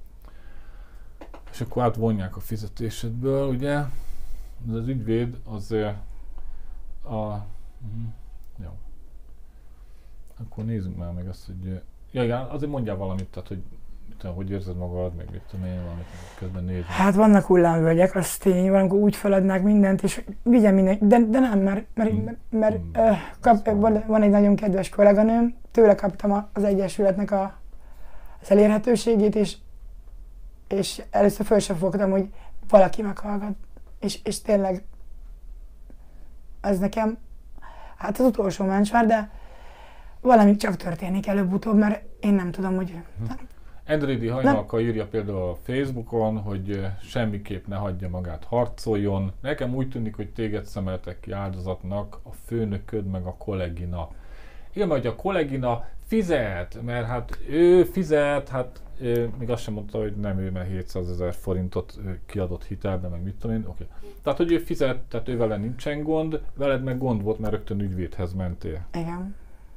A: És akkor átvonják a fizetésedből, ugye? Ez az ügyvéd, az a... Uh, jó. Akkor nézzük már meg azt, hogy... Ja, igen, azért mondjál valamit, tehát, hogy tudom, hogy érzed magad, meg mit tudom én, valamit közben nézni.
B: Hát vannak hullámvölgyek, az tény, valamikor úgy feladnák mindent, és vigyen mindenki, de, de nem, mert, mert,
A: Hmm.
B: mert, mert
A: Hmm.
B: uh, kap, van, van egy nagyon kedves kolléganőm, tőle kaptam az Egyesületnek a, az elérhetőségét, és, és először föl sem fogtam, hogy valaki meghallgat, és, és tényleg ez nekem, hát az utolsó mencsvár, de valami csak történik előbb-utóbb, mert én nem tudom, hogy...
A: Endridi Hajnalka írja például a Facebookon, hogy semmiképp ne hagyja magát, harcoljon. Nekem úgy tűnik, hogy téged szemeltek ki áldozatnak a főnököd meg a kollégina. Igen, hogy a kollégina fizet, mert hát ő fizet, hát ő, még azt sem mondta, hogy nem ő, mert hétszázezer forintot kiadott hitelbe, meg mit tudom én. Okay. Tehát, hogy ő fizet, tehát ő vele nincsen gond, veled meg gond volt, mert rögtön ügyvédhez mentél.
B: Igen.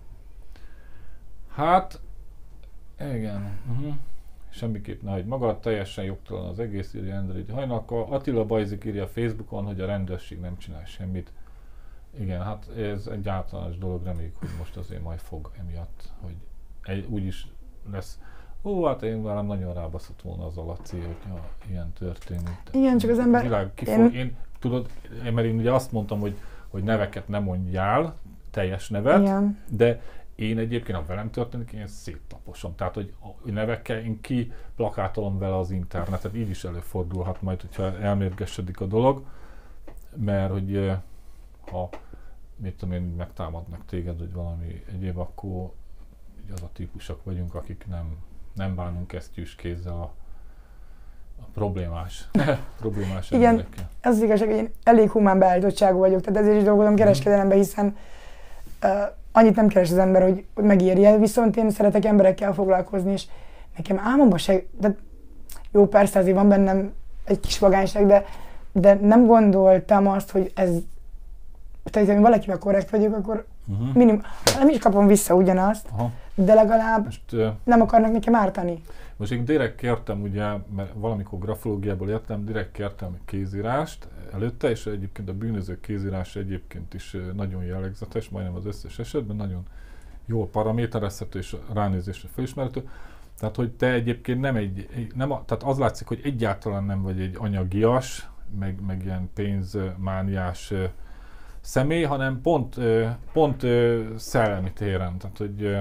A: Hát, igen. Uh-huh. Semmiképp ne hagyd magad, teljesen jogtalan az egész, írja Endridi Hajnalka. Attila Bajzik írja a Facebookon, hogy a rendőrség nem csinál semmit. Igen, hát ez egy általános dolog, reméljük, hogy most azért majd fog emiatt, hogy egy, úgyis lesz. Ó, hát én velem nagyon rábaszott volna az a Laci, hogyha ilyen történik.
B: Igen, csak az ember...
A: Világ, kifog,
B: én...
A: én, tudod, én, mert én ugye azt mondtam, hogy, hogy neveket nem mondjál, teljes nevet,
B: Igen.
A: de én egyébként, ha velem történik, én széttaposom. Tehát, hogy a nevekkel én kiplakátolom vele az internetet, így is előfordulhat majd, hogyha elmérgesedik a dolog, mert hogy ha, mit tudom én, megtámadnak téged, vagy valami egyéb, akkor az a típusok vagyunk, akik nem, nem bánunk kesztyűs kézzel a, a problémás, problémás
B: Igen,
A: emberekkel.
B: ez az igazság, hogy én elég humán beállítottságú vagyok, tehát ezért is dolgozom kereskedelemben, hiszen uh, annyit nem keres az ember, hogy, hogy megérje, viszont én szeretek emberekkel foglalkozni, és nekem álmomban se, de jó, persze azért van bennem egy kis vagányság, de, de nem gondoltam azt, hogy ez, tehát ha én valakivel korrekt vagyok, akkor uh-huh. minimum, nem is kapom vissza ugyanazt, aha. De legalább most, uh, nem akarnak nekem ártani.
A: Most én direkt kértem, ugye, mert valamikor grafológiából értem, direkt kértem kézírást előtte, és egyébként a bűnözők kézírása egyébként is nagyon jellegzetes, majdnem az összes esetben, nagyon jól paraméterezhető és ránézésre felismerhető. Tehát, hogy te egyébként nem egy, nem a, tehát az látszik, hogy egyáltalán nem vagy egy anyagias, meg, meg ilyen pénzmániás személy, hanem pont, pont szellemi téren. Tehát, hogy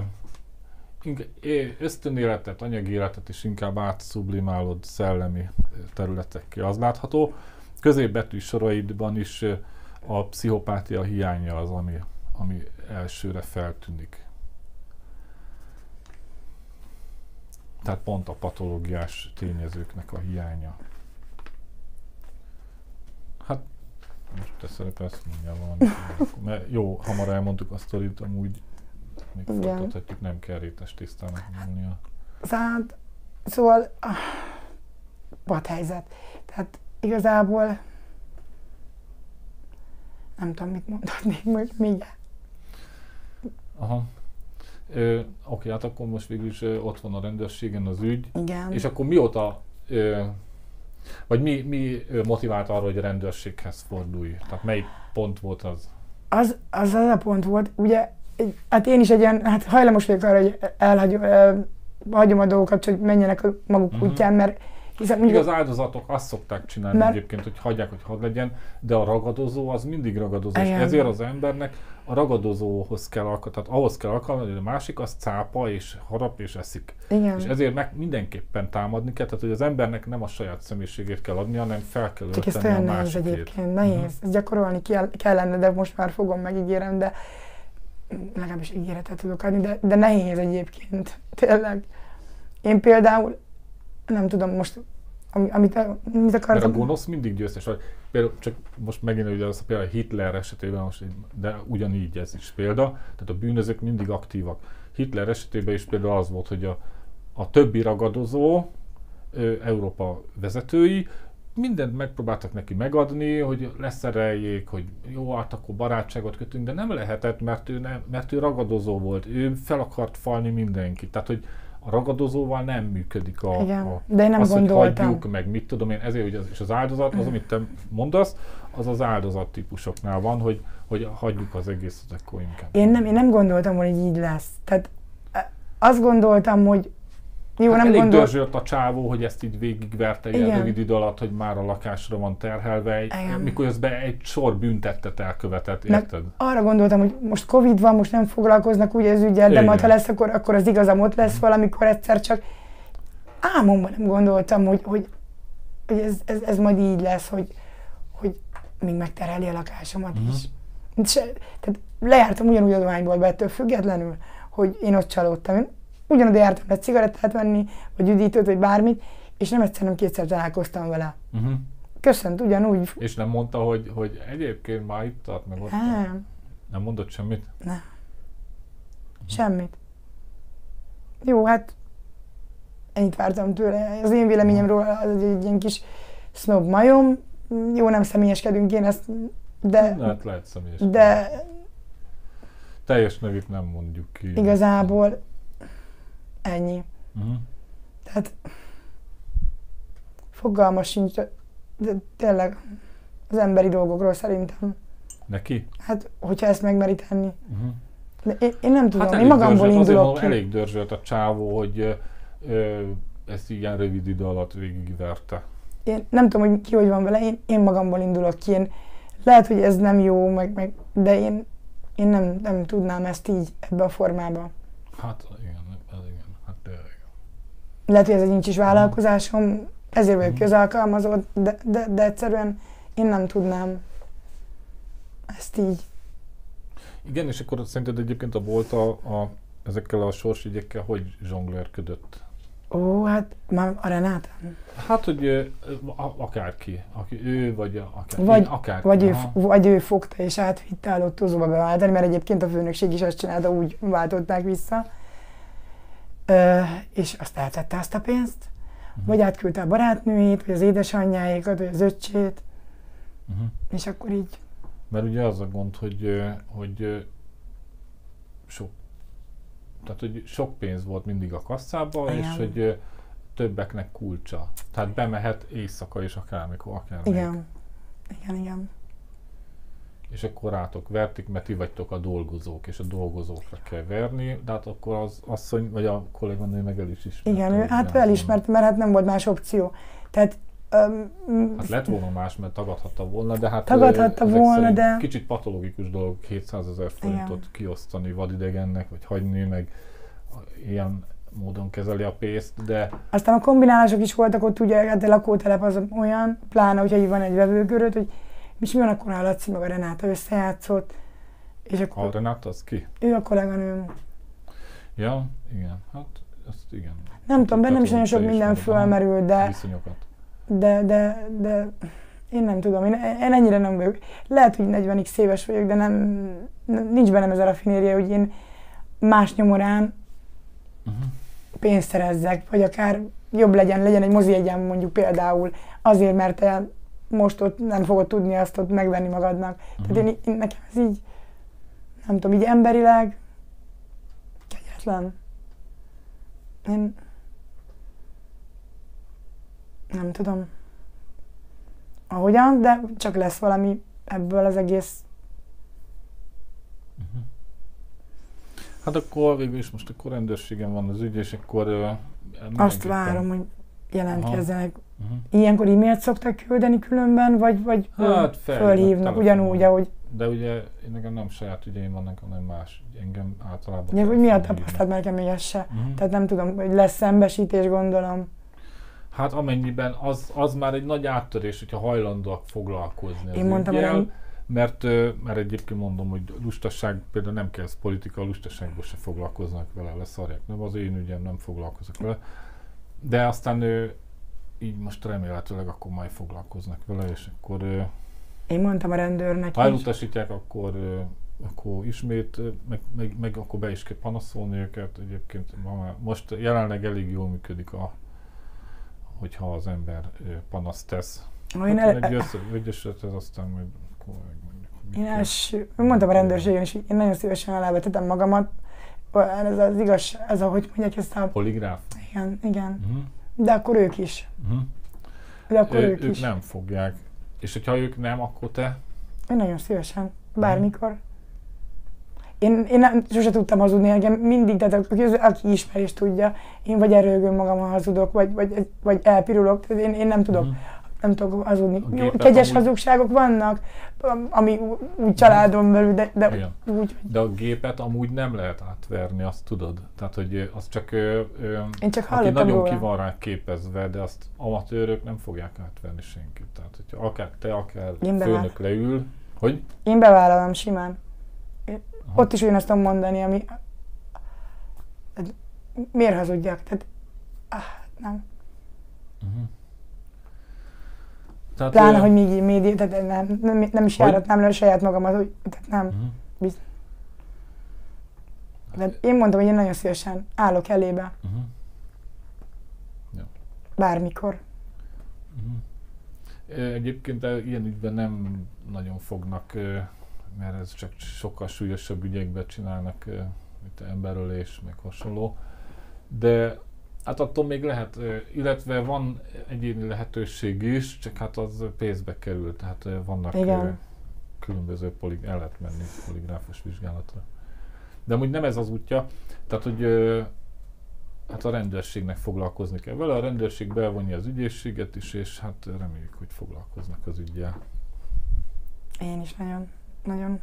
A: ösztönéletet, anyagi életet is inkább átszublimálod szellemi területekkel. Az látható. Középbetű soraidban is a pszichopátia hiánya az, ami, ami elsőre feltűnik. Tehát pont a patológiás tényezőknek a hiánya. Hát, most te szerepel, ezt mondjál valamit. Mert jó, hamar elmondtuk a sztorit, amúgy még igen. Folytathatjuk, nem kell rétes tisztának mondania.
B: Hát, szóval, ah, padhelyzet. Tehát igazából nem tudom, mit mondhatnék most mindjárt.
A: Aha. Ö, oké, hát akkor most végül is ö, ott van a rendőrségen az ügy.
B: Igen.
A: És akkor mióta, ö, vagy mi, mi motivált arra, hogy a rendőrséghez fordulj? Tehát melyik pont volt az?
B: Az az, az a pont volt, ugye hát én is egy ilyen, hát hajlamos vagyok arra, hogy elhagyom, hagyom a dolgokat, hogy menjenek a maguk
A: Uh-huh.
B: útján, mert hiszen
A: Még
B: mondjuk,
A: az áldozatok azt szokták csinálni
B: Mert-
A: egyébként, hogy hagyják, hogy hadd legyen, de a ragadozó az mindig ragadozó, és
B: Igen.
A: ezért az embernek a ragadozóhoz kell alkalmazni, tehát ahhoz kell alkalmazni, hogy a másik az cápa és harap és eszik.
B: igen,
A: És ezért meg mindenképpen támadni kell, tehát hogy az embernek nem a saját személyiségét kell adni, hanem fel kell
B: csak ezt
A: ölteni a
B: olyan nehéz
A: másikét.
B: egyébként, nehéz, ezt gyakorolni kell, kellene, de most már fogom, megígérem, de legalábbis ígéretet tudok adni, de, de nehéz egyébként, tényleg. Én például, nem tudom most, ami- amit, amit
A: Mert a
B: akartam,
A: gonosz mindig győztes. Vagy például csak most megint ugye az például Hitler esetében, most, így- de ugyanígy ez is példa, tehát a bűnözők mindig aktívak. Hitler esetében is például az volt, hogy a, a többi ragadozó, ö, Európa vezetői, mindent megpróbáltak neki megadni, hogy leszereljék, hogy jó, hát akkor barátságot kötünk, de nem lehetett, mert ő, nem, mert ő ragadozó volt, ő fel akart falni mindenkit. Tehát, hogy a ragadozóval nem működik a,
B: igen,
A: a
B: de én nem
A: az,
B: gondoltam.
A: hogy hagyjuk, meg mit tudom én, ezért, hogy az, és az áldozat, az, amit te mondasz, az az áldozat típusoknál van, hogy, hogy hagyjuk az egészet, akkor inkább.
B: Én nem, én nem gondoltam, hogy így lesz. Tehát e, azt gondoltam, hogy jó,
A: Hát
B: nem
A: elég
B: gondoltam.
A: dörzsölt a csávó, hogy ezt így végigverte ilyen
B: Igen.
A: rövid idő alatt, hogy már a lakásra van terhelve, egy,
B: Igen.
A: miközben egy sor büntettet elkövetett,
B: Meg
A: érted?
B: arra gondoltam, hogy most Covid van, most nem foglalkoznak úgy az ügyel, de
A: Igen.
B: majd ha lesz, akkor, akkor az igazam ott lesz valamikor egyszer, csak álmomban nem gondoltam, hogy, hogy, hogy ez, ez, ez majd így lesz, hogy, hogy még megterheli a lakásomat
A: Mhm.
B: is. Se, tehát lejártam ugyanúgy a dohányboltba ettől függetlenül, hogy én ott csalódtam. Én ugyanoda jártam le cigarettát venni, vagy üdítőt, vagy bármit, és nem egyszer, nem kétszer találkoztam vele.
A: Uh-huh.
B: Köszönt ugyanúgy.
A: És nem mondta, hogy, hogy egyébként már itt tart meg ott.
B: Nem,
A: Nem mondott semmit?
B: nem. Semmit. Jó, hát ennyit vártam tőle. Az én véleményem róla az egy ilyen kis snob majom. Jó, nem személyeskedünk, én ezt, de,
A: Lehet, lehet személyes.
B: de
A: Teljes nevét nem mondjuk ki.
B: igazából ennyi.
A: Uh-huh.
B: Tehát fogalma sincs, de de tényleg az emberi dolgokról szerintem.
A: Neki?
B: Hát, hogyha ezt megmeri tenni.
A: Uh-huh.
B: De én, én nem tudom, én
A: elég
B: magamból
A: dörzsölt, azért
B: indulok
A: mondom,
B: ki.
A: elég dörzsölt a csávó, hogy ö, ö, ezt ilyen rövid idő alatt végigverte.
B: Én nem tudom, hogy ki hogy van vele, én, én magamból indulok ki. Én, lehet, hogy ez nem jó, meg, meg, de én, én nem, nem tudnám ezt így ebbe a formába.
A: Hát igen, ez igen, hát tényleg.
B: Lehet, hogy ez egy nincs is vállalkozásom, ezért vagyok
A: Mhm.
B: közalkalmazott, de, de, de egyszerűen én nem tudnám ezt így.
A: Igen, és akkor szerinted egyébként a volt a, a, ezekkel a sorsügyekkel hogy zsonglőrködött?
B: Ó, hát már a Renáta.
A: Hát, hogy ö, a- akárki, aki ő, vagy a- akár,
B: Vagy,
A: én, akárki.
B: vagy, ő,
A: aha.
B: vagy ő fogta és átvitte a lottozóba beváltani, mert egyébként a főnökség is azt csinálta, úgy váltották vissza. Ö, és azt eltette azt a pénzt,
A: Mhm.
B: vagy átküldte a barátnőjét, vagy az édesanyjáékat, vagy az öccsét,
A: Uh-huh.
B: és akkor így.
A: Mert ugye az a gond, hogy, ö, hogy ö, sok, tehát hogy sok pénz volt mindig a kasszában,
B: Igen.
A: és hogy ö, többeknek kulcsa. Tehát bemehet éjszaka is akármikor, akármelyik.
B: Igen. Igen, igen.
A: És akkor rátok vertik, mert ti vagytok a dolgozók, és a dolgozókra kell verni, de hát akkor az asszony, vagy a kolléganő meg el is ismerte.
B: Igen, ő,
A: hogy
B: hát ő
A: milyen
B: elismert, mert hát nem volt más opció. Tehát öm,
A: Hát lett volna más, mert tagadhatta volna, de hát
B: Tagadhatta
A: ö, ezek
B: volna,
A: szerint
B: de-
A: kicsit patológikus dolog kétszázezer forintot
B: Igen.
A: kiosztani vadidegennek, vagy hagyni, meg ilyen módon kezeli a pénzt, de
B: aztán a kombinálások is voltak ott, ugye hát a lakótelep az olyan, pláne, hogyha így van egy vevőköröd, hogy és mi van akkor, ha a Laci meg a Renáta összejátszott, és akkor
A: a Renát az ki?
B: ő a kolléganőm.
A: Ja, igen, hát azt igen.
B: Nem tudom, bennem is nagyon sok
A: Te
B: minden
A: ismered a
B: fölmerül, de,
A: viszonyokat.
B: de, de, de én nem tudom, én, én ennyire nem vagyok. Lehet, hogy negyven x éves vagyok, de nem, nem- nincs bennem ez a rafinérje, hogy én más nyomorán
A: Uh-huh.
B: pénzt szerezzek, vagy akár jobb legyen, legyen egy mozi egyem mondjuk például, azért, mert te most ott nem fogod tudni azt ott megvenni magadnak.
A: Uh-huh.
B: Tehát én, én nekem ez így, nem tudom, így emberileg kegyetlen. Én nem tudom, ahogyan, de csak lesz valami ebből az egész.
A: Uh-huh. Hát akkor végül is most akkor rendőrségen van az ügy, és akkor... Uh,
B: Azt várom, hogy jelentkezzenek.
A: Uh-huh.
B: Ilyenkor e-mailt szoktak küldeni különben, vagy, vagy
A: hát
B: fölhívnak ugyanúgy, ahogy...
A: De ugye nekem nem saját ügyeim vannak, hanem más. Engem általában...
B: Ja, hogy mi a tapasztalat, mert nekem még ez se. Uh-huh. Tehát nem tudom, hogy lesz szembesítés, gondolom.
A: Hát amennyiben az, az már egy nagy áttörés, hogyha hajlandóak foglalkozni.
B: Én mondtam, ügyel, nem...
A: mert, mert egyébként mondom, hogy lustaság, például nem kell ez politika, a lustaságból se foglalkoznak vele, leszarják. Nem az én ügyem, nem foglalkozok vele. De aztán ő, így most remélhetőleg akkor majd foglalkoznak vele, és akkor...
B: Én mondtam a rendőrnek
A: ha elutasítják, akkor, akkor ismét, meg, meg, meg akkor be is kell panaszolni őket. Egyébként most jelenleg elég jól működik, a, hogyha az ember panaszt tesz. Hát, el... egy ügyesret, ez aztán majd akkor megmondjuk.
B: Én első, mondtam a rendőrségen is, én nagyon szívesen alávetetem magamat. Ez az igaz, ez a, hogy mondják ezt a...
A: Poligráf?
B: Igen, igen. Uh-huh. De akkor ők is. Uh-huh. De akkor
A: ő,
B: ők, ők
A: is. nem fogják. És hogyha ők nem, akkor te?
B: Én nagyon szívesen. Bármikor. Uh-huh. Én, én nem, sose tudtam hazudni, engem mindig, tehát aki, aki ismer és tudja, én vagy erőlgöm magam, ha hazudok, vagy, vagy, vagy elpirulok, tehát én, én nem tudok. Uh-huh. Nem tudok hazudni. Kegyes amúgy... hazugságok vannak, ami úgy családon belül, de, de úgy...
A: De a gépet amúgy nem lehet átverni, azt tudod? Tehát, hogy az csak... Ö, ö,
B: Én csak
A: aki nagyon
B: róla.
A: ki van rá képezve, de azt amatőrök nem fogják átverni senkit. Tehát, hogyha akár te, akár főnök leül... Hogy?
B: Én bevállalom simán. Aha. Ott is ugyanazt tudom mondani, ami... Miért hazudjak? Tehát... Ah, nem. Uh-huh. Tehát pláne, ő... hogy még média, tehát nem, nem, nem is járatnám le saját magamat, hogy tehát nem. Uh-huh. Biz... Tehát én mondtam, hogy én nagyon szívesen állok elébe. Uh-huh. Ja. Bármikor.
A: Uh-huh. Egyébként ilyen ügyben nem nagyon fognak, mert ez csak sokkal súlyosabb ügyekben csinálnak, mint emberölés, meg hasonló. De hát attól még lehet, illetve van egyéni lehetőség is, csak hát az pénzbe kerül, tehát vannak Igen. különböző, polig- el lehet menni poligráfos vizsgálatra. De amúgy nem ez az útja, tehát hogy hát a rendőrségnek foglalkozni kell vele, a rendőrség bevonja az ügyészséget is, és hát reméljük, hogy foglalkoznak az üggyel.
B: Én is nagyon, nagyon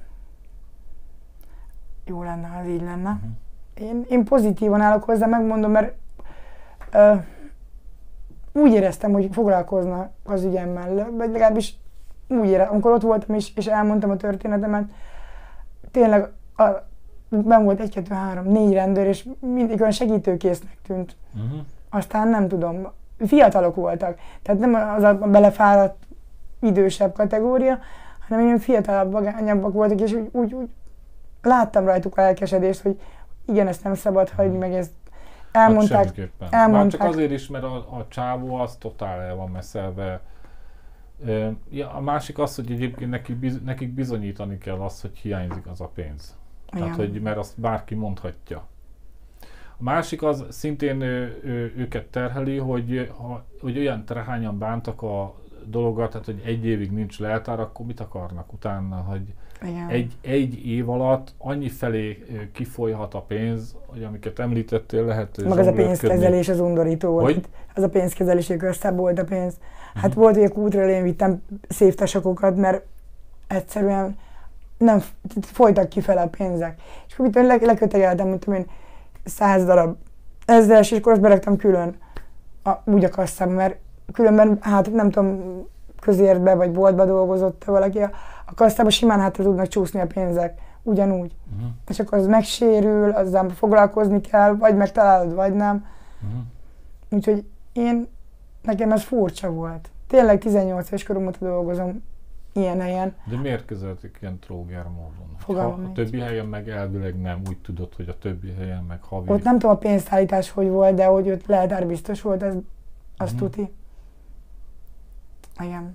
B: jó lenne, ha ez így lenne. Uh-huh. Én, én pozitívan állok hozzá, megmondom, mert Uh, úgy éreztem, hogy foglalkoznak az ügyemmel, vagy legalábbis úgy éreztem, amikor ott voltam és, és elmondtam a történetemet, tényleg a, benn volt egy, kettő, három, négy rendőr, és mindig olyan segítőkésznek tűnt. Uh-huh. Aztán nem tudom, fiatalok voltak, tehát nem az a belefáradt idősebb kategória, hanem ilyen fiatalabb, vagányabbak voltak, és úgy, úgy, úgy láttam rajtuk a lelkesedést, hogy igen, ezt nem szabad hagyni, meg ezt elmondták,
A: hát
B: elmondták.
A: Már csak azért is, mert a, a csávó az totál el van messzelve. E, ja, a másik az, hogy egyébként nekik, biz, nekik bizonyítani kell azt, hogy hiányzik az a pénz. Tehát, hogy, mert azt bárki mondhatja. A másik az szintén ő, ő, őket terheli, hogy, ha, hogy olyan terhányan bántak a dologgal, tehát hogy egy évig nincs leltár, akkor mit akarnak utána, hogy egy, egy év alatt annyi felé kifolyhat a pénz, hogy amiket említettél, lehet
B: meg az a pénzkezelés az undorító volt.
A: Hogy?
B: Az a pénzkezelés, hogy összebb volt a pénz. Hát uh-huh. volt, hogy a kútról én vittem széftasakokat, mert egyszerűen nem folytak kifele a pénzek. És akkor le, lekötegeltem, mint én, száz darab ezres, és akkor azt beraktam külön a, úgy a kasszába, mert különben, hát nem tudom, közértbe vagy boltba dolgozott valaki, a, a kasszába simán hátra tudnak csúszni a pénzek, ugyanúgy. Uh-huh. És akkor az megsérül, azzal foglalkozni kell, vagy megtalálod, vagy nem. Uh-huh. Úgyhogy én, nekem ez furcsa volt. Tényleg tizennyolc éves korom óta dolgozom ilyen helyen.
A: De miért kezelték ilyen tróger módon?
B: Fogalmam
A: ha a többi helyen meg elvileg nem, úgy tudod, hogy a többi helyen meg havi...
B: Ott nem tudom a pénztállítás hogy volt, de hogy ott leltár biztos volt, ez, azt uh-huh. tuti. Igen.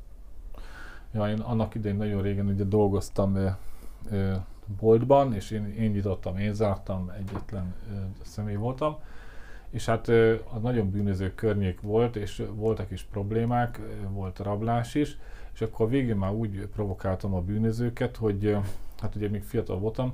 A: Ja, én annak idején nagyon régen ugye dolgoztam ö, ö, boltban, és én, én nyitottam, én zártam, egyetlen ö, személy voltam. És hát ö, az nagyon bűnöző környék volt, és voltak is problémák, ö, volt rablás is, és akkor végén már úgy provokáltam a bűnözőket, hogy ö, hát ugye még fiatal voltam,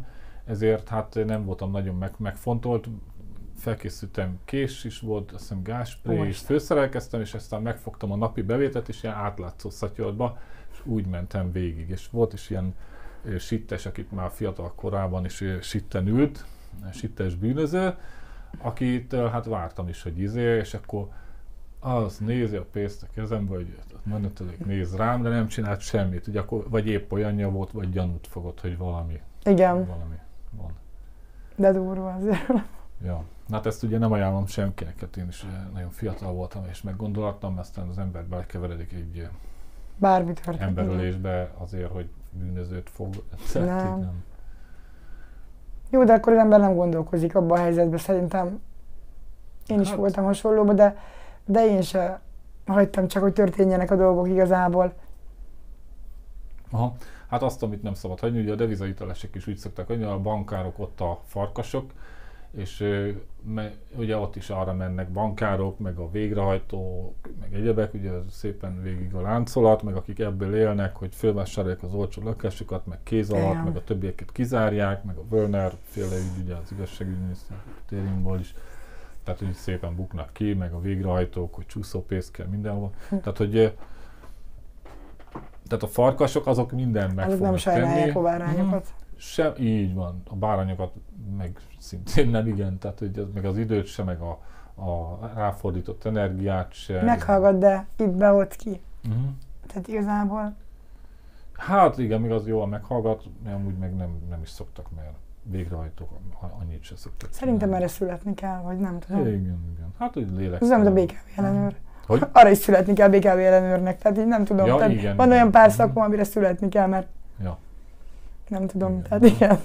A: ezért hát nem voltam nagyon meg, megfontolt. Felkészültem, kés is volt, azt hiszem gázspré is, főszerelkeztem, és aztán megfogtam a napi bevételt, és ilyen átlátszó szatyorba, és úgy mentem végig. És volt is ilyen sittes, akit már fiatal korában is sitten ült, sittes bűnöző, akit hát vártam is, hogy izé, és akkor az nézi a pénzt a kezembe, hogy menetőleg néz rám, de nem csinált semmit, ugye akkor vagy épp olyanja volt, vagy gyanút fogott, hogy valami,
B: Igen.
A: valami van.
B: De durva azért.
A: Ja, hát ezt ugye nem ajánlom senkinek, hát én is nagyon fiatal voltam, és meggondolattam, aztán az ember belekeveredik egy
B: bármi történik.
A: emberölésbe azért, hogy bűnözőt fog.
B: Nem.
A: nem.
B: Jó, de akkor az ember nem gondolkozik abban a helyzetben, szerintem. Én is hát. voltam hasonlóban, de, de én se hagytam csak, hogy történjenek a dolgok igazából.
A: Aha. Hát azt, amit nem szabad hagyni, ugye a devizahitelesek is úgy szoktak hagyni, a bankárok ott a farkasok, és me, ugye ott is arra mennek bankárok, meg a végrehajtók, meg egyebek, ugye szépen végig a láncolat, meg akik ebből élnek, hogy fölvásárolják az olcsó lakásokat, meg kéz alatt, igen. meg a többieket kizárják, meg a Wörner féle ügy, ugye az igazságügyminisztériumból is, tehát hogy szépen buknak ki, meg a végrehajtók, hogy csúszópénzt kell mindenhol. Hm. Tehát, hogy tehát a farkasok azok mindent meg fognak tenni.
B: Azok nem sajnálják a bárányokat.
A: Sem, így van, a bárányokat meg szintén nem, igen, tehát hogy az, meg az időt se, meg a, a ráfordított energiát se.
B: Meghallgat, de itt be ott ki.
A: Uh-huh.
B: Tehát igazából.
A: Hát igen, még az jól meghallgat, amúgy meg nem, nem is szoktak, mert végrehajtók annyit se szoktak.
B: Szerintem erre születni kell, vagy nem tudom.
A: Igen, igen. Hát úgy lélek.
B: Ez nem, de bé ká vé ellenőr.
A: Hogy?
B: Arra is születni kell bé ká vé ellenőrnek, tehát így nem tudom.
A: Ja,
B: tehát
A: igen,
B: van
A: igen.
B: olyan pár szakom, amire születni kell, mert
A: ja.
B: nem tudom,
A: igen.
B: tehát igen.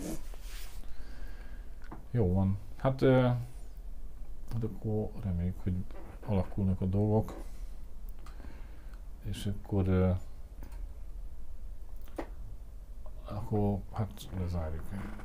A: Jó van. Hát, uh, hát akkor reméljük, hogy alakulnak a dolgok. És akkor uh, akkor hát lezárjuk.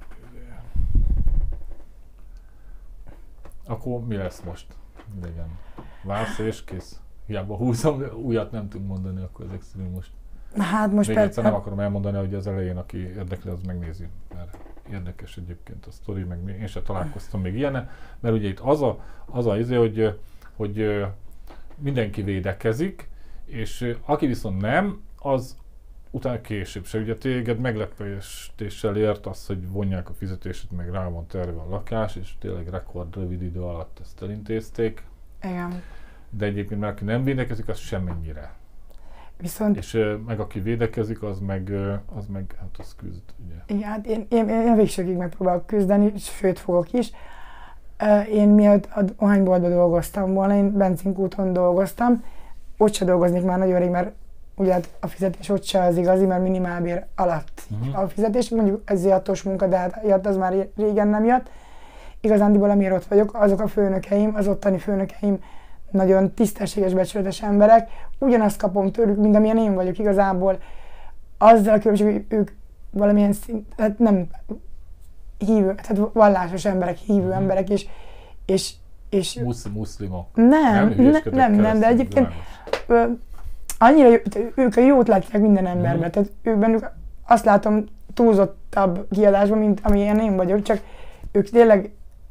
A: Akkor mi lesz most? Idegen. Vársz és kész. Hiába húzom, újat nem tudunk mondani, akkor ezek szerint most.
B: Hát most
A: még
B: persze.
A: egyszer nem akarom elmondani, hogy az elején, aki érdekli, az megnézi. Mert érdekes egyébként a sztori, meg én sem találkoztam még ilyenne. Mert ugye itt az a, az a izé, hogy, hogy mindenki védekezik, és aki viszont nem, az utána később se. Ugye téged meglepéssel ért az, hogy vonják a fizetését, meg rá van terve a lakás, és tényleg rekord rövid idő alatt ezt elintézték.
B: Igen.
A: De egyébként már aki nem védekezik, az semmennyire.
B: Viszont...
A: És uh, meg aki védekezik, az meg, uh, az meg hát az küzd, ugye.
B: Igen, hát én, én, én végsőkig megpróbálok küzdeni, sőt fogok is. Uh, én miatt a dohányboltban dolgoztam volna, én benzinkúton dolgoztam. Ott se dolgoznék már nagyon rég, mert ugye hát a fizetés ott se az igazi, mert minimálbér alatt uh-huh. a fizetés. Mondjuk ez ziatos munka, de hát jött, az már régen nem jött. Igazándiból amiért ott vagyok, azok a főnökeim, az ottani főnökeim nagyon tisztességes, becsületes emberek. Ugyanazt kapom tőlük, mint amilyen én vagyok igazából. Azzal a különbség, hogy ők valamilyen szint, tehát nem hívő, tehát vallásos emberek, hívő mm. emberek, és... és, és
A: Musz, muszlimok.
B: Nem, nem, ne, nem, nem, de egyébként ö, annyira jó, ők a jót látják minden emberben, mm. tehát ők bennük azt látom túlzottabb kiadásban, mint amilyen én vagyok, csak ők tényleg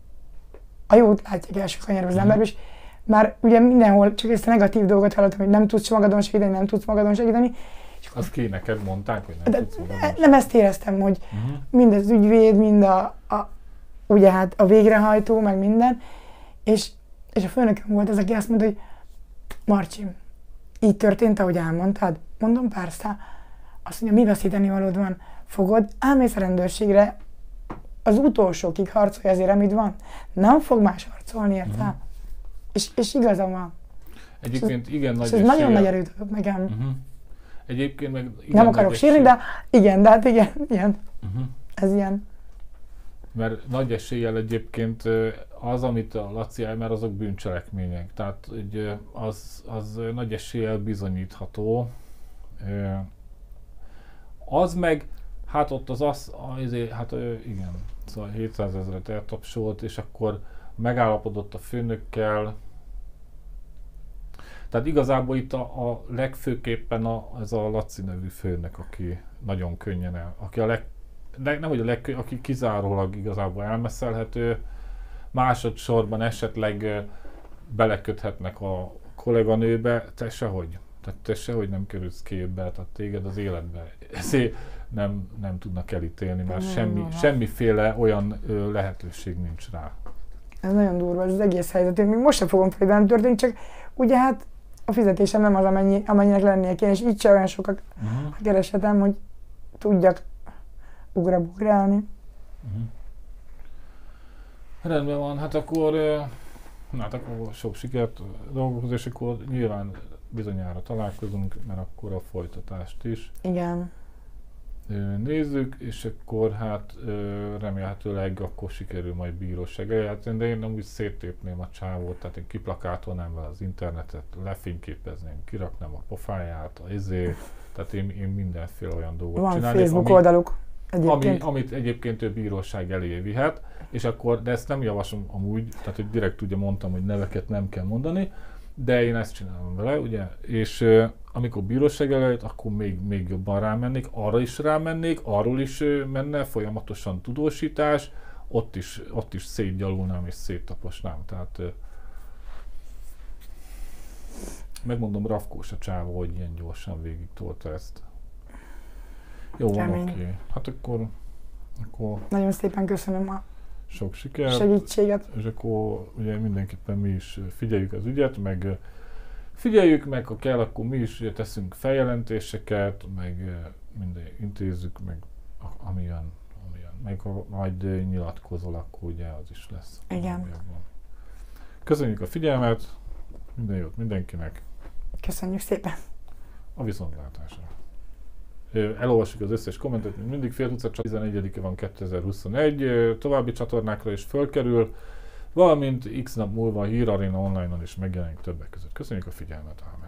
B: a jót látják első kanyarban az mm. emberben, és már ugye mindenhol csak ezt a negatív dolgot hallottam, hogy nem tudsz magadon segíteni, nem tudsz magadon segíteni.
A: Azt ki neked mondták, hogy nem
B: de
A: tudsz magadon segíteni?
B: Nem ezt éreztem, hogy
A: uh-huh.
B: mind az ügyvéd, mind a, a, ugye hát a végrehajtó, meg minden. És, és a főnökön volt az, aki azt mondta, hogy Marcsi, így történt, ahogy elmondtad? Mondom, persze. Azt mondja, mi veszíteni valód van? Fogod, elmész a rendőrségre, az utolsókig harcolj azért, amit van. Nem fog más harcolni, érte? Uh-huh. És, és igazam van.
A: Egyébként igen nagy
B: és ez nagyon nagy erőt adott nekem.
A: Uh-huh. Egyébként meg igen
B: nem akarok sírni, de igen, de hát igen, igen.
A: Uh-huh.
B: Ez ilyen.
A: Mert nagy eséllyel egyébként az, amit a Laci elmer, azok bűncselekmények. Tehát az, az nagy eséllyel bizonyítható. Az meg, hát ott az az, azért, hát igen, szóval hétszázezret eltapsolt, és akkor megállapodott a főnökkel. Tehát igazából itt a, a legfőképpen a, ez a Laci nevű főnök, aki nagyon könnyen el, aki a leg, de nem hogy a legkönnyebb, aki kizárólag igazából elmeszelhető, másodszorban esetleg beleköthetnek a kolléganőbe, te sehogy. Tehát te sehogy nem kerülsz képbe, tehát téged az életbe ezért nem, nem tudnak elítélni, mert semmi, semmiféle olyan ö, lehetőség nincs rá.
B: Ez nagyon durva, ez az egész helyzet. Én még most sem fogom fel, hogy velem történik, csak ugye hát a fizetésem nem az, amennyi, amennyinek lennie kéne, és így sem olyan sokat uh-huh. keresetem, hogy tudjak ugrabugrálni.
A: Uh-huh. Rendben van, hát akkor, na, hát akkor sok sikert dolgokhoz, és akkor nyilván bizonyára találkozunk, mert akkor a folytatást is
B: Igen.
A: nézzük, és akkor hát remélhetőleg akkor sikerül majd bíróság eljátszani, de én nem úgy széttépném a csávót, tehát én kiplakátolnám vele az internetet, lefényképezném, kiraknám a pofáját, a izé, tehát én, én mindenféle olyan dolgot
B: Van
A: csinálni.
B: Facebook
A: ami,
B: oldaluk egyébként.
A: Ami, amit egyébként ő bíróság elé vihet, és akkor, de ezt nem javaslom amúgy, tehát hogy direkt ugye mondtam, hogy neveket nem kell mondani, de én ezt csinálom vele, ugye, és uh, amikor bíróság előtt, akkor még, még jobban rámennék, arra is rámennék, arról is uh, menne folyamatosan tudósítás, ott is, ott is szétgyalulnám és széttaposnám, tehát uh, megmondom, rafkós a csávó, hogy ilyen gyorsan végig tolta ezt. Jó van, oké. Okay. Hát akkor, akkor...
B: Nagyon szépen köszönöm a
A: sok sikert,
B: segítséget.
A: És akkor ugye mindenképpen mi is figyeljük az ügyet, meg figyeljük meg, ha kell, akkor mi is teszünk feljelentéseket, meg minden intézzük, meg amilyen, amilyen. Meg ha majd nyilatkozol, akkor ugye az is lesz.
B: Igen.
A: Köszönjük a figyelmet, minden jót mindenkinek.
B: Köszönjük szépen.
A: A viszontlátásra. Elolvassuk az összes kommentet, mint mindig fél tucat, tizenegyedike van kétezer-huszonegy, további csatornákra is fölkerül, valamint x nap múlva a Hír Aréna online-on is megjelenik többek között. Köszönjük a figyelmet, ámen.